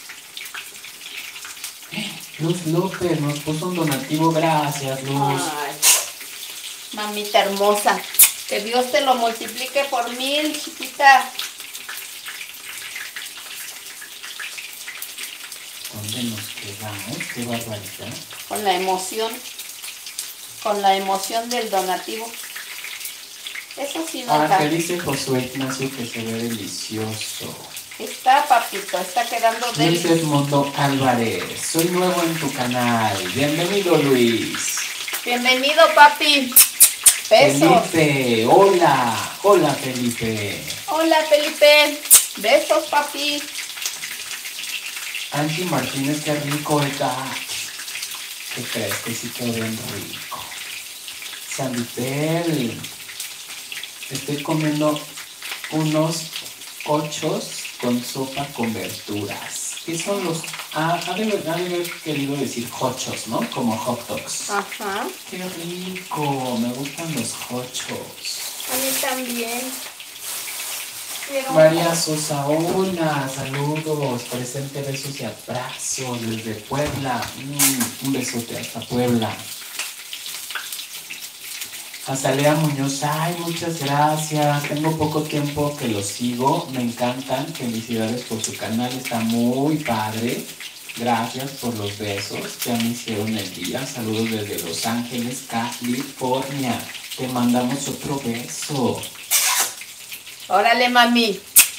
Luz López nos puso un donativo, gracias, Luz. Ay, mamita hermosa, que Dios te lo multiplique por 1000, chiquita. ¿Dónde nos quedamos? Qué barbaridad. Con la emoción del donativo. Eso sí no está. ¿Qué dice Josué Ignacio que se ve delicioso? Está, papito, está quedando Luis delicioso. Edmundo Álvarez, soy nuevo en tu canal. Bienvenido, Luis. Bienvenido, papi. Besos. Felipe, hola. Hola, Felipe. Hola, Felipe. Besos, papi. Angie Martínez, qué rico está. ¿Qué crees? Que sí quedó bien rico. Sanditel, estoy comiendo unos ochos con sopa con verduras. ¿Qué son los...? Ha de haber querido decir hochos, ¿no? Como hot dogs. Ajá. ¡Qué rico! Me gustan los hochos. A mí también. Quiero... María Sosa, hola, saludos, presente, besos y abrazos desde Puebla. Un besote hasta Puebla. Azalea Muñoz, ay, muchas gracias. Tengo poco tiempo que los sigo, me encantan. Felicidades por su canal, está muy padre. Gracias por los besos, ya me hicieron el día. Saludos desde Los Ángeles, California. Te mandamos otro beso. Órale, mami.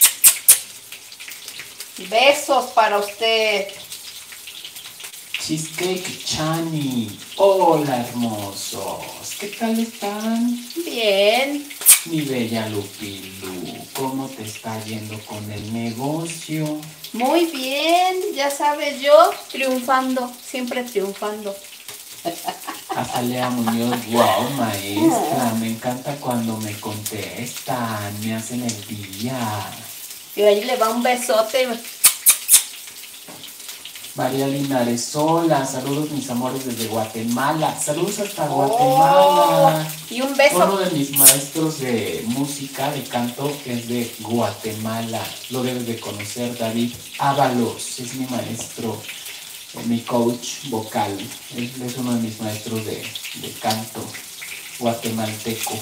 Besos para usted. Cheesecake Chani, hola hermosos, ¿qué tal están? Bien. Mi bella Lupilu, ¿cómo te está yendo con el negocio? Muy bien, ya sabes, yo triunfando, siempre triunfando. Azalea Muñoz, wow, maestra, me encanta cuando me contestan, me hacen el día. Y ahí le va un besote. María Linares, hola, saludos mis amores desde Guatemala, saludos hasta Guatemala. Y un beso. Uno de mis maestros de música, de canto, es de Guatemala, lo debes de conocer, David Ábalos, es mi maestro, mi coach vocal, él es uno de mis maestros de canto guatemalteco.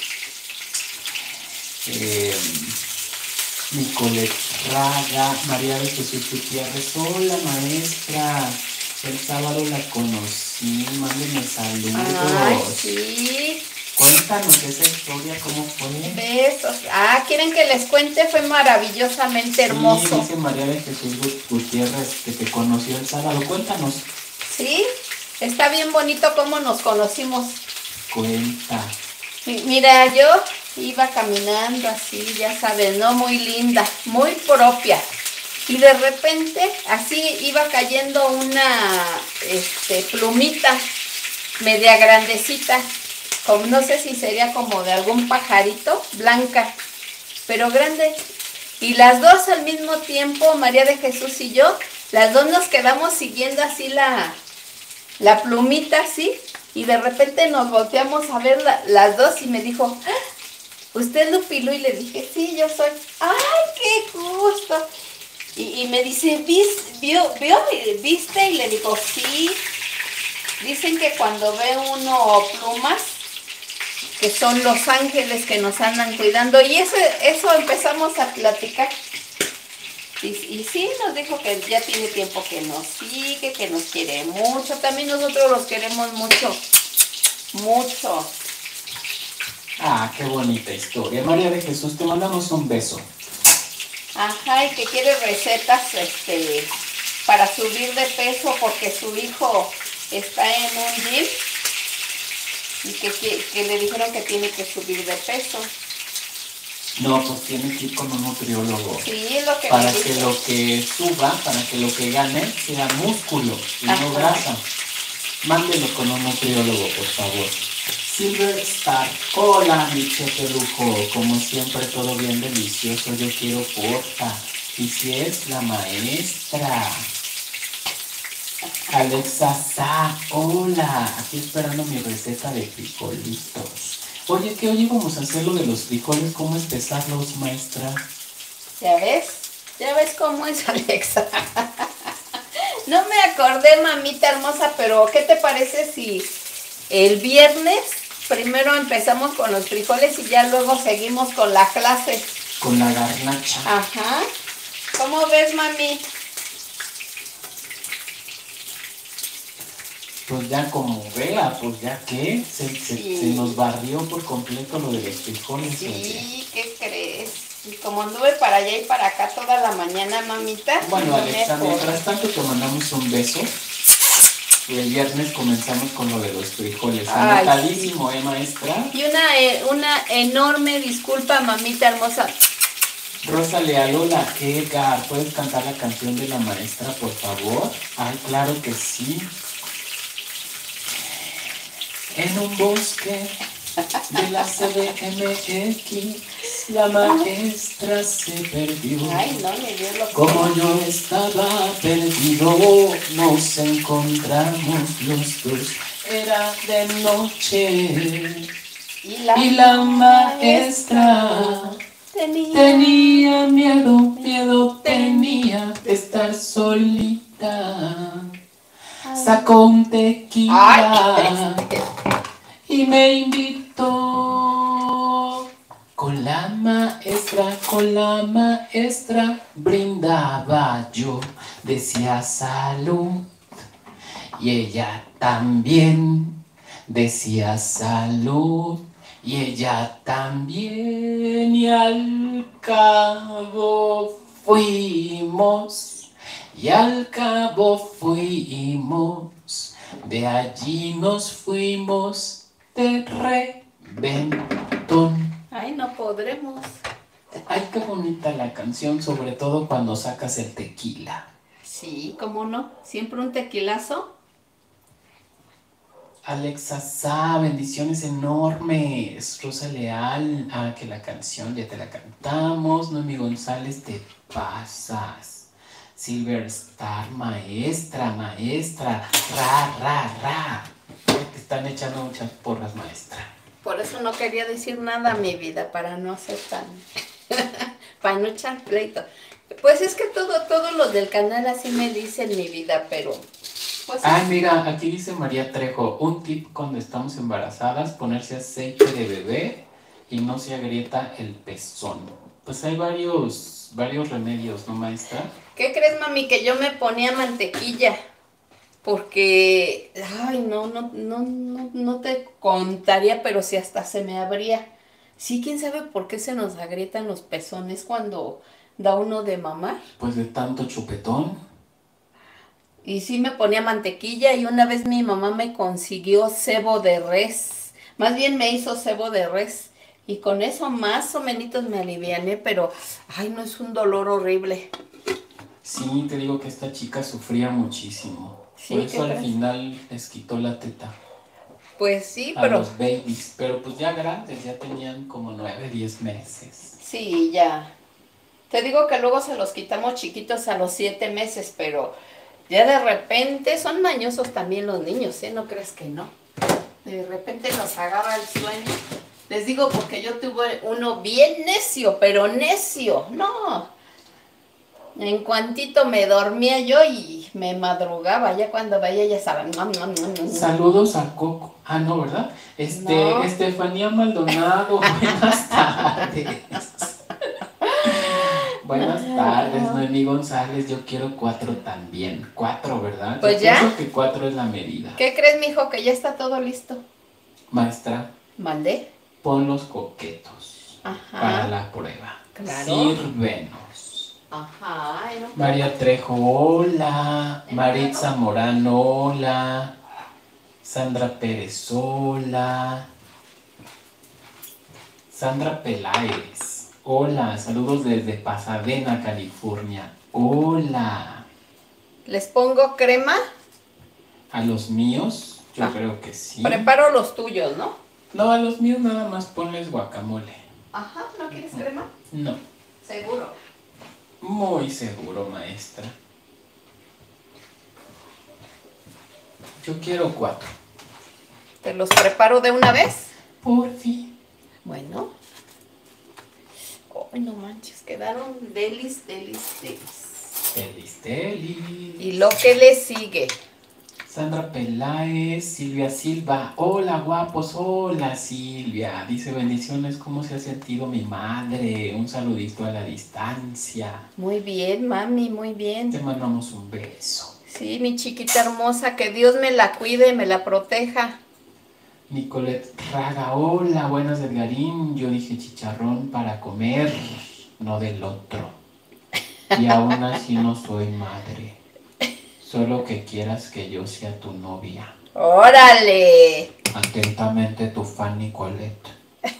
Nicolette Raga, María de Jesús Gutiérrez, hola maestra, el sábado la conocí, mándeme saludos. Ay, sí. Cuéntanos esa historia, ¿cómo fue? Besos. ¿Quieren que les cuente? Fue maravillosamente hermoso. Sí, dice María de Jesús Gutiérrez que te conoció el sábado, cuéntanos. Sí, está bien bonito cómo nos conocimos. Cuenta. Mira, yo iba caminando así, ya sabes, ¿no? Muy linda, muy propia. Y de repente, así iba cayendo una plumita media grandecita, como, no sé si sería como de algún pajarito, blanca, pero grande. Y las dos al mismo tiempo, María de Jesús y yo, las dos nos quedamos siguiendo así la plumita así. Y de repente nos volteamos a ver las dos y me dijo, ¿usted es Lupilu? Y le dije, sí, yo soy. ¡Ay, qué gusto! Y me dice, ¿viste? Y le digo, sí. Dicen que cuando ve uno plumas, que son los ángeles que nos andan cuidando. Y eso empezamos a platicar. Y sí, nos dijo que ya tiene tiempo que nos sigue, que nos quiere mucho. También nosotros los queremos mucho, mucho. Qué bonita historia. María de Jesús, te mandamos un beso. Ajá, y que quiere recetas para subir de peso porque su hijo está en un gym. y que le dijeron que tiene que subir de peso. No, pues tiene que ir con un nutriólogo. Sí, es lo que para me que dijo. lo que suba, para que lo que gane sea músculo y Ajá. no grasa. Mándelo con un nutriólogo, por favor. Silver Star. Hola, mi chefe lujo. Como siempre, todo bien delicioso. Yo quiero porfa. Y si es la maestra. Alexa Sa. Hola. Aquí esperando mi receta de frijolitos. Oye, que hoy íbamos a hacer lo de los frijoles. ¿Cómo espesarlos, maestra? ¿Ya ves? ¿Ya ves cómo es, Alexa? No me acordé, mamita hermosa, pero ¿qué te parece si el viernes primero empezamos con los frijoles y ya luego seguimos con la clase? Con la garnacha. Ajá. ¿Cómo ves, mami? Pues ya como vea, pues ya que Sí. se nos barrió por completo lo de los frijoles. Oye. Sí, ¿qué crees? Y como anduve para allá y para acá toda la mañana, mamita. Bueno, no Alexa, me mientras tanto te mandamos un beso. Y el viernes comenzamos con lo de los frijoles. Ay, Anotadísimo, maestra. Y una enorme disculpa, mamita hermosa. Rosa Lealola, Edgar, ¿puedes cantar la canción de la maestra, por favor? Ay, claro que sí. En un bosque de la CDMX, la maestra se perdió. Ay, no, me dio lo Como yo estaba perdido, nos encontramos los dos. Era de noche Y y la maestra tenía miedo tenía de estar solita. Sacó un tequila y me invitó. Con la maestra brindaba yo, decía salud. Y ella también decía salud. Y ella también. Y al cabo fuimos. Y al cabo fuimos. De allí nos fuimos de reventón. Ay, no podremos. Ay, qué bonita la canción, sobre todo cuando sacas el tequila. Sí, ¿cómo no? Siempre un tequilazo. Alexa Sa, bendiciones enormes. Rosa Leal, que la canción ya te la cantamos. Noemi González, te pasas. Silver Star, maestra, ra. Te están echando muchas porras, maestra. Por eso no quería decir nada, mi vida, para no hacer tan... para no echar pleito. Pues es que todos los del canal así me dicen, mi vida, pero... Pues Ay, mira, aquí dice María Trejo, un tip cuando estamos embarazadas, ponerse aceite de bebé y no se agrieta el pezón. Pues hay varios remedios, ¿no, maestra? ¿Qué crees, mami? Que yo me ponía mantequilla. Porque, ay, no te contaría, pero si hasta se me abría. Sí, quién sabe por qué se nos agrietan los pezones cuando da uno de mamar. Pues de tanto chupetón. Y sí me ponía mantequilla y una vez mi mamá me consiguió cebo de res. Más bien me hizo cebo de res. Y con eso más o menos me aliviané, pero, ay, no, es un dolor horrible. Sí, te digo que esta chica sufría muchísimo. Sí, por eso ¿qué al crees? final les quitó la teta Pues sí, a pero... los babies. Pero pues ya grandes, ya tenían como 9, 10 meses. Sí, ya. Te digo que luego se los quitamos chiquitos a los 7 meses, pero ya de repente son mañosos también los niños, ¿eh? No crees que no. De repente nos agarra el sueño. Les digo porque yo tuve uno bien necio, pero necio. No. En cuantito me dormía yo y me madrugaba. Ya cuando veía ya saben. Saludos a Coco. Ah, no, ¿verdad? No. Estefanía Maldonado, buenas tardes. Buenas tardes, Noemí González. Yo quiero 4 también. 4, ¿verdad? Pues Yo ya. pienso que 4 es la medida. ¿Qué crees, mijo? Que ya está todo listo. Maestra, ¿Mandé? pon los coquetos Ajá. para la prueba. Claro. Sírvenos. Ajá. María Trejo, hola. Maritza Morano, hola. Sandra Pérez, hola. Sandra Peláez, hola. Saludos desde Pasadena, California. Hola. ¿Les pongo crema? ¿A los míos? Yo creo que sí. Preparo los tuyos, ¿no? No, a los míos nada más ponles guacamole. Ajá, ¿no quieres crema? No. Seguro. Muy seguro, maestra. Yo quiero 4. ¿Te los preparo de una vez? Por fin. Bueno. Ay, no manches, quedaron delis. Delis, delis. ¿Y lo que le sigue? Sandra Peláez, Silvia Silva. Hola, guapos. Hola, Silvia. Dice, bendiciones, ¿cómo se ha sentido mi madre? Un saludito a la distancia. Muy bien, mami, muy bien. Te mandamos un beso. Sí, mi chiquita hermosa, que Dios me la cuide, me la proteja. Nicolette Raga, hola, buenas Edgarín. Yo dije chicharrón para comer, no del otro. Y aún así no soy madre. Solo que quieras que yo sea tu novia. ¡Órale! Atentamente tu fan Nicolette.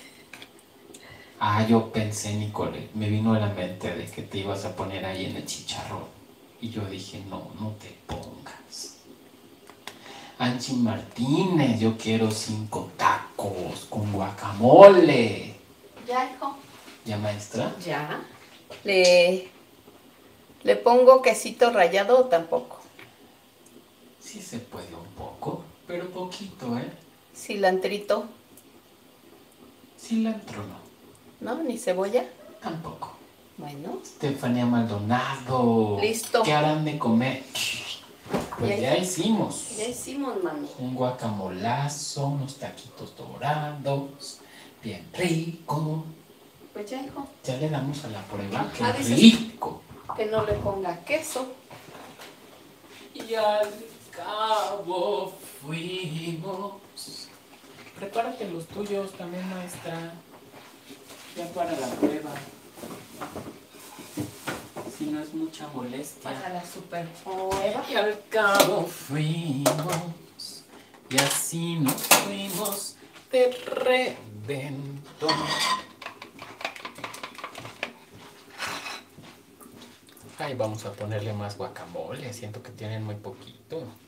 Ah, yo pensé, Nicolette, me vino a la mente de que te ibas a poner ahí en el chicharrón. Y yo dije, no, no te pongas. Anchi Martínez, yo quiero 5 tacos con guacamole. Ya, hijo. ¿Ya, maestra? Ya. ¿Le pongo quesito rallado o tampoco? Sí se puede un poco, pero poquito, ¿eh? Cilantrito. Cilantro no. ¿No? ¿Ni cebolla? Tampoco. Bueno. Estefanía Maldonado. Listo. ¿Qué harán de comer? Pues ya hicimos. Ya hicimos, mami. Un guacamolazo, unos taquitos dorados, bien rico. Pues ya, hijo. Ya le damos a la prueba. ¡Qué dices rico! que no le ponga queso. Y al cabo fuimos. Prepárate los tuyos también, maestra. Ya para la prueba. Si no es mucha molestia. Para la super prueba. Y al cabo fuimos. Y así nos fuimos de reventón. Ay, vamos a ponerle más guacamole. Siento que tienen muy poquito. Un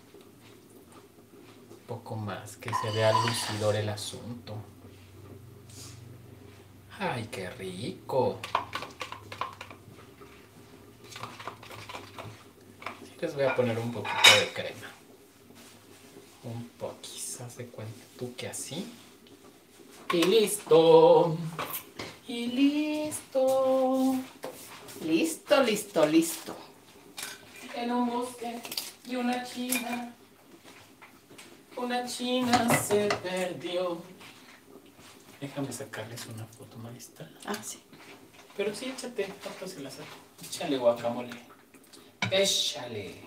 poco más, que se vea lucidor el asunto. Ay, qué rico. Sí, les voy a poner un poquito de crema. Un poquis, haz de cuenta tú que así. Y listo. Y listo. Listo, listo, listo. En un bosque y una china se perdió. Déjame sacarles una foto, maestra. Ah, sí. Pero sí, échate, ahorita se la saco. Échale guacamole. Échale.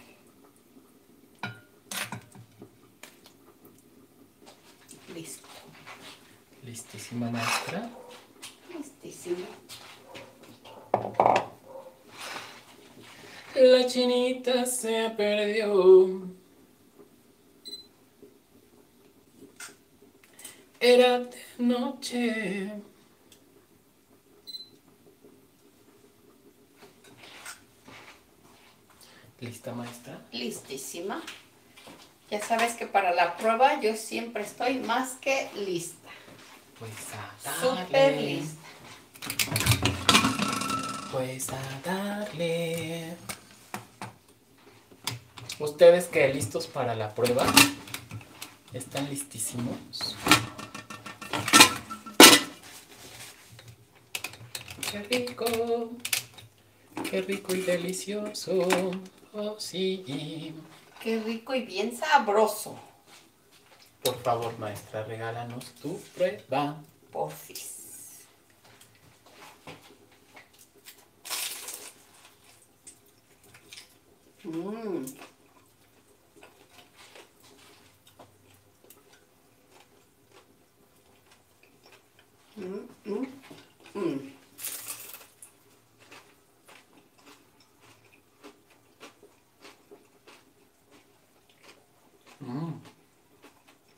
Listo. Listísima, maestra. Listísimo. La chinita se perdió. Era de noche. ¿Lista, maestra? Listísima. Ya sabes que para la prueba yo siempre estoy más que lista. Pues a darle. Súper lista. Pues a darle. ¿Ustedes qué? ¿Listos para la prueba? ¿Están listísimos? ¡Qué rico! ¡Qué rico y delicioso! ¡Oh, sí! Qué rico y bien sabroso. Por favor, maestra, regálanos tu prueba. Porfis. Mmm.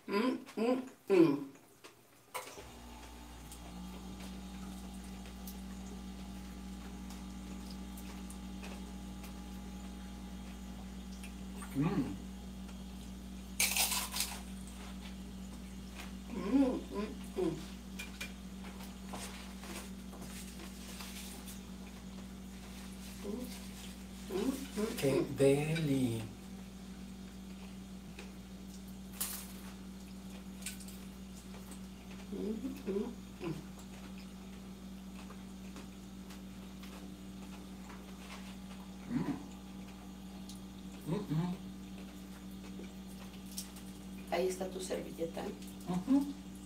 Mm, mm, mm. Mm. Mm, mm, mm. ¡Qué deli! Ahí está tu servilleta. Ujú.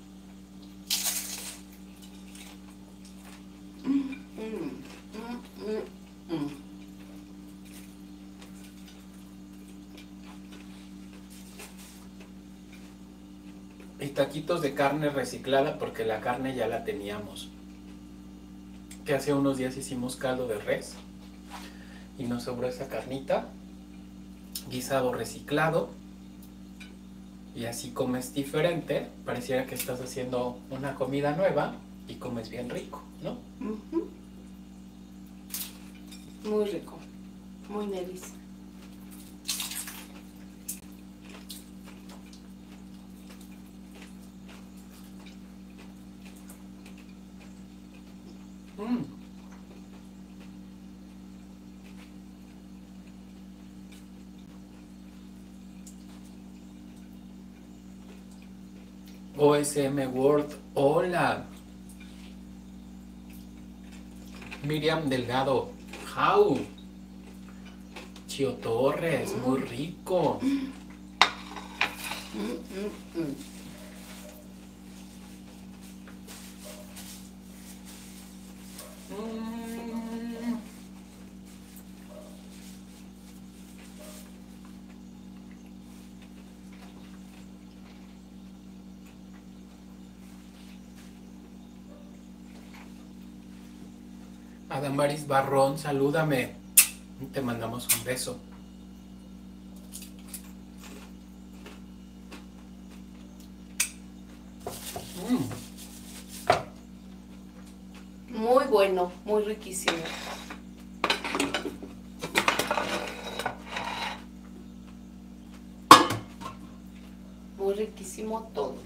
Y taquitos de carne reciclada porque la carne ya la teníamos. Que hace unos días hicimos caldo de res y nos sobró esa carnita, guisado reciclado, y así comes diferente. Pareciera que estás haciendo una comida nueva y comes bien rico, ¿no? Ujú. Muy rico, muy delicioso. Mm. OSM World, hola. Miriam Delgado, how. Chio Torres, muy rico. Mm. Adamaris Barrón, salúdame. Te mandamos un beso. Muy bueno, muy riquísimo. Muy riquísimo todo.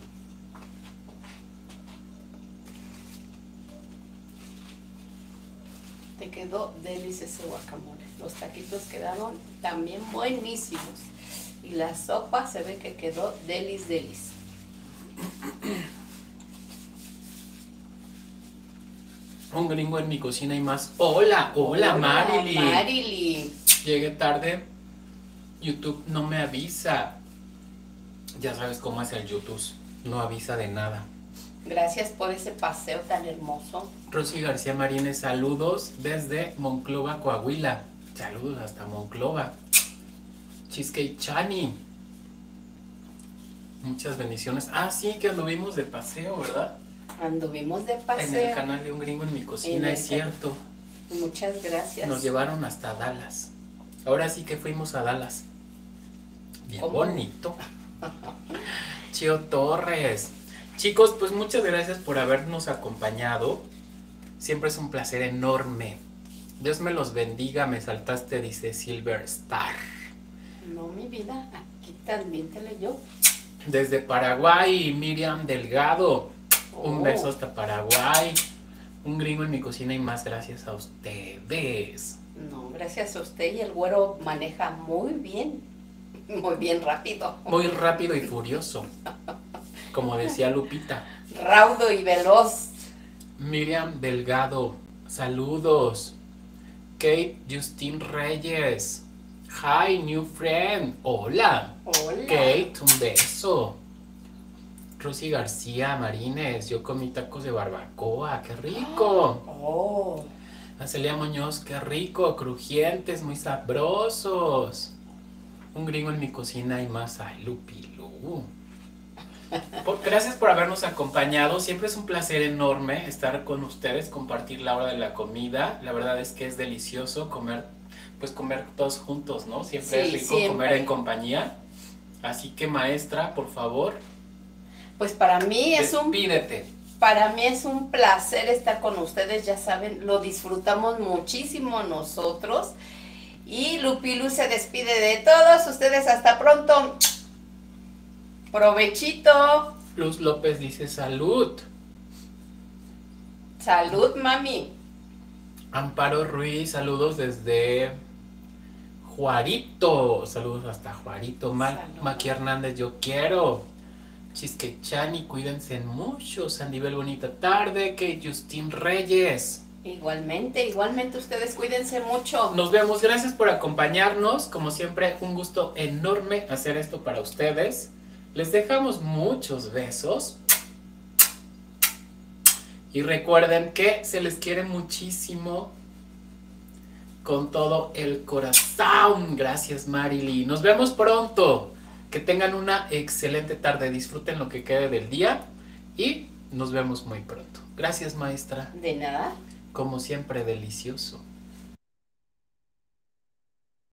Te quedó delicioso ese guacamole. Los taquitos quedaron también buenísimos. Y la sopa se ve que quedó delis. Un gringo en mi cocina y más. Hola, hola, Marily. Marily. Llegué tarde. YouTube no me avisa. Ya sabes cómo es el YouTube. No avisa de nada. Gracias por ese paseo tan hermoso. Rosy García Marínez, saludos desde Monclova, Coahuila. Saludos hasta Monclova. Cheesecake Chani. Muchas bendiciones. Ah, sí, que anduvimos de paseo, ¿verdad? Anduvimos de paseo. En el canal de Un Gringo en mi cocina, es cierto. Muchas gracias. Nos llevaron hasta Dallas. Ahora sí que fuimos a Dallas. Bien ¿Cómo? bonito. Chio Torres. Chicos, pues muchas gracias por habernos acompañado. Siempre es un placer enorme. Dios me los bendiga. Me saltaste, dice Silver Star. No, mi vida, aquí también te leyó. Desde Paraguay, Miriam Delgado. Un beso hasta Paraguay. Un gringo en mi cocina y más gracias a ustedes. No, gracias a usted, y el güero maneja muy bien rápido. Muy rápido y furioso. Como decía Lupita. Raudo y veloz. Miriam Delgado, saludos. Kate Justin Reyes. Hi, new friend. Hola. Hola. Kate, un beso. Rosy García Marínez, yo comí tacos de barbacoa, qué rico. Oh. Acelia Muñoz, qué rico, crujientes, muy sabrosos. Un gringo en mi cocina y más. Ay, Lupilu. Gracias por habernos acompañado. Siempre es un placer enorme estar con ustedes, compartir la hora de la comida. La verdad es que es delicioso comer todos juntos, ¿no? Siempre Sí, es rico siempre. comer en compañía. Así que, maestra, por favor, Pues para mí es Despídete. Para mí es un placer estar con ustedes, ya saben, lo disfrutamos muchísimo nosotros. Y Lupilu se despide de todos ustedes, hasta pronto. Provechito. Luz López dice salud. Salud, mami. Amparo Ruiz, saludos desde Juarito. Saludos hasta Juarito. Maqui Hernández, yo quiero. Chisque Chani, cuídense mucho. Sandibel, bonita tarde. Que Justin Reyes. Igualmente ustedes cuídense mucho. Nos vemos, gracias por acompañarnos. Como siempre, un gusto enorme hacer esto para ustedes. Les dejamos muchos besos. Y recuerden que se les quiere muchísimo con todo el corazón. Gracias, Marily. Nos vemos pronto. Que tengan una excelente tarde. Disfruten lo que quede del día. Y nos vemos muy pronto. Gracias, maestra. De nada. Como siempre, delicioso.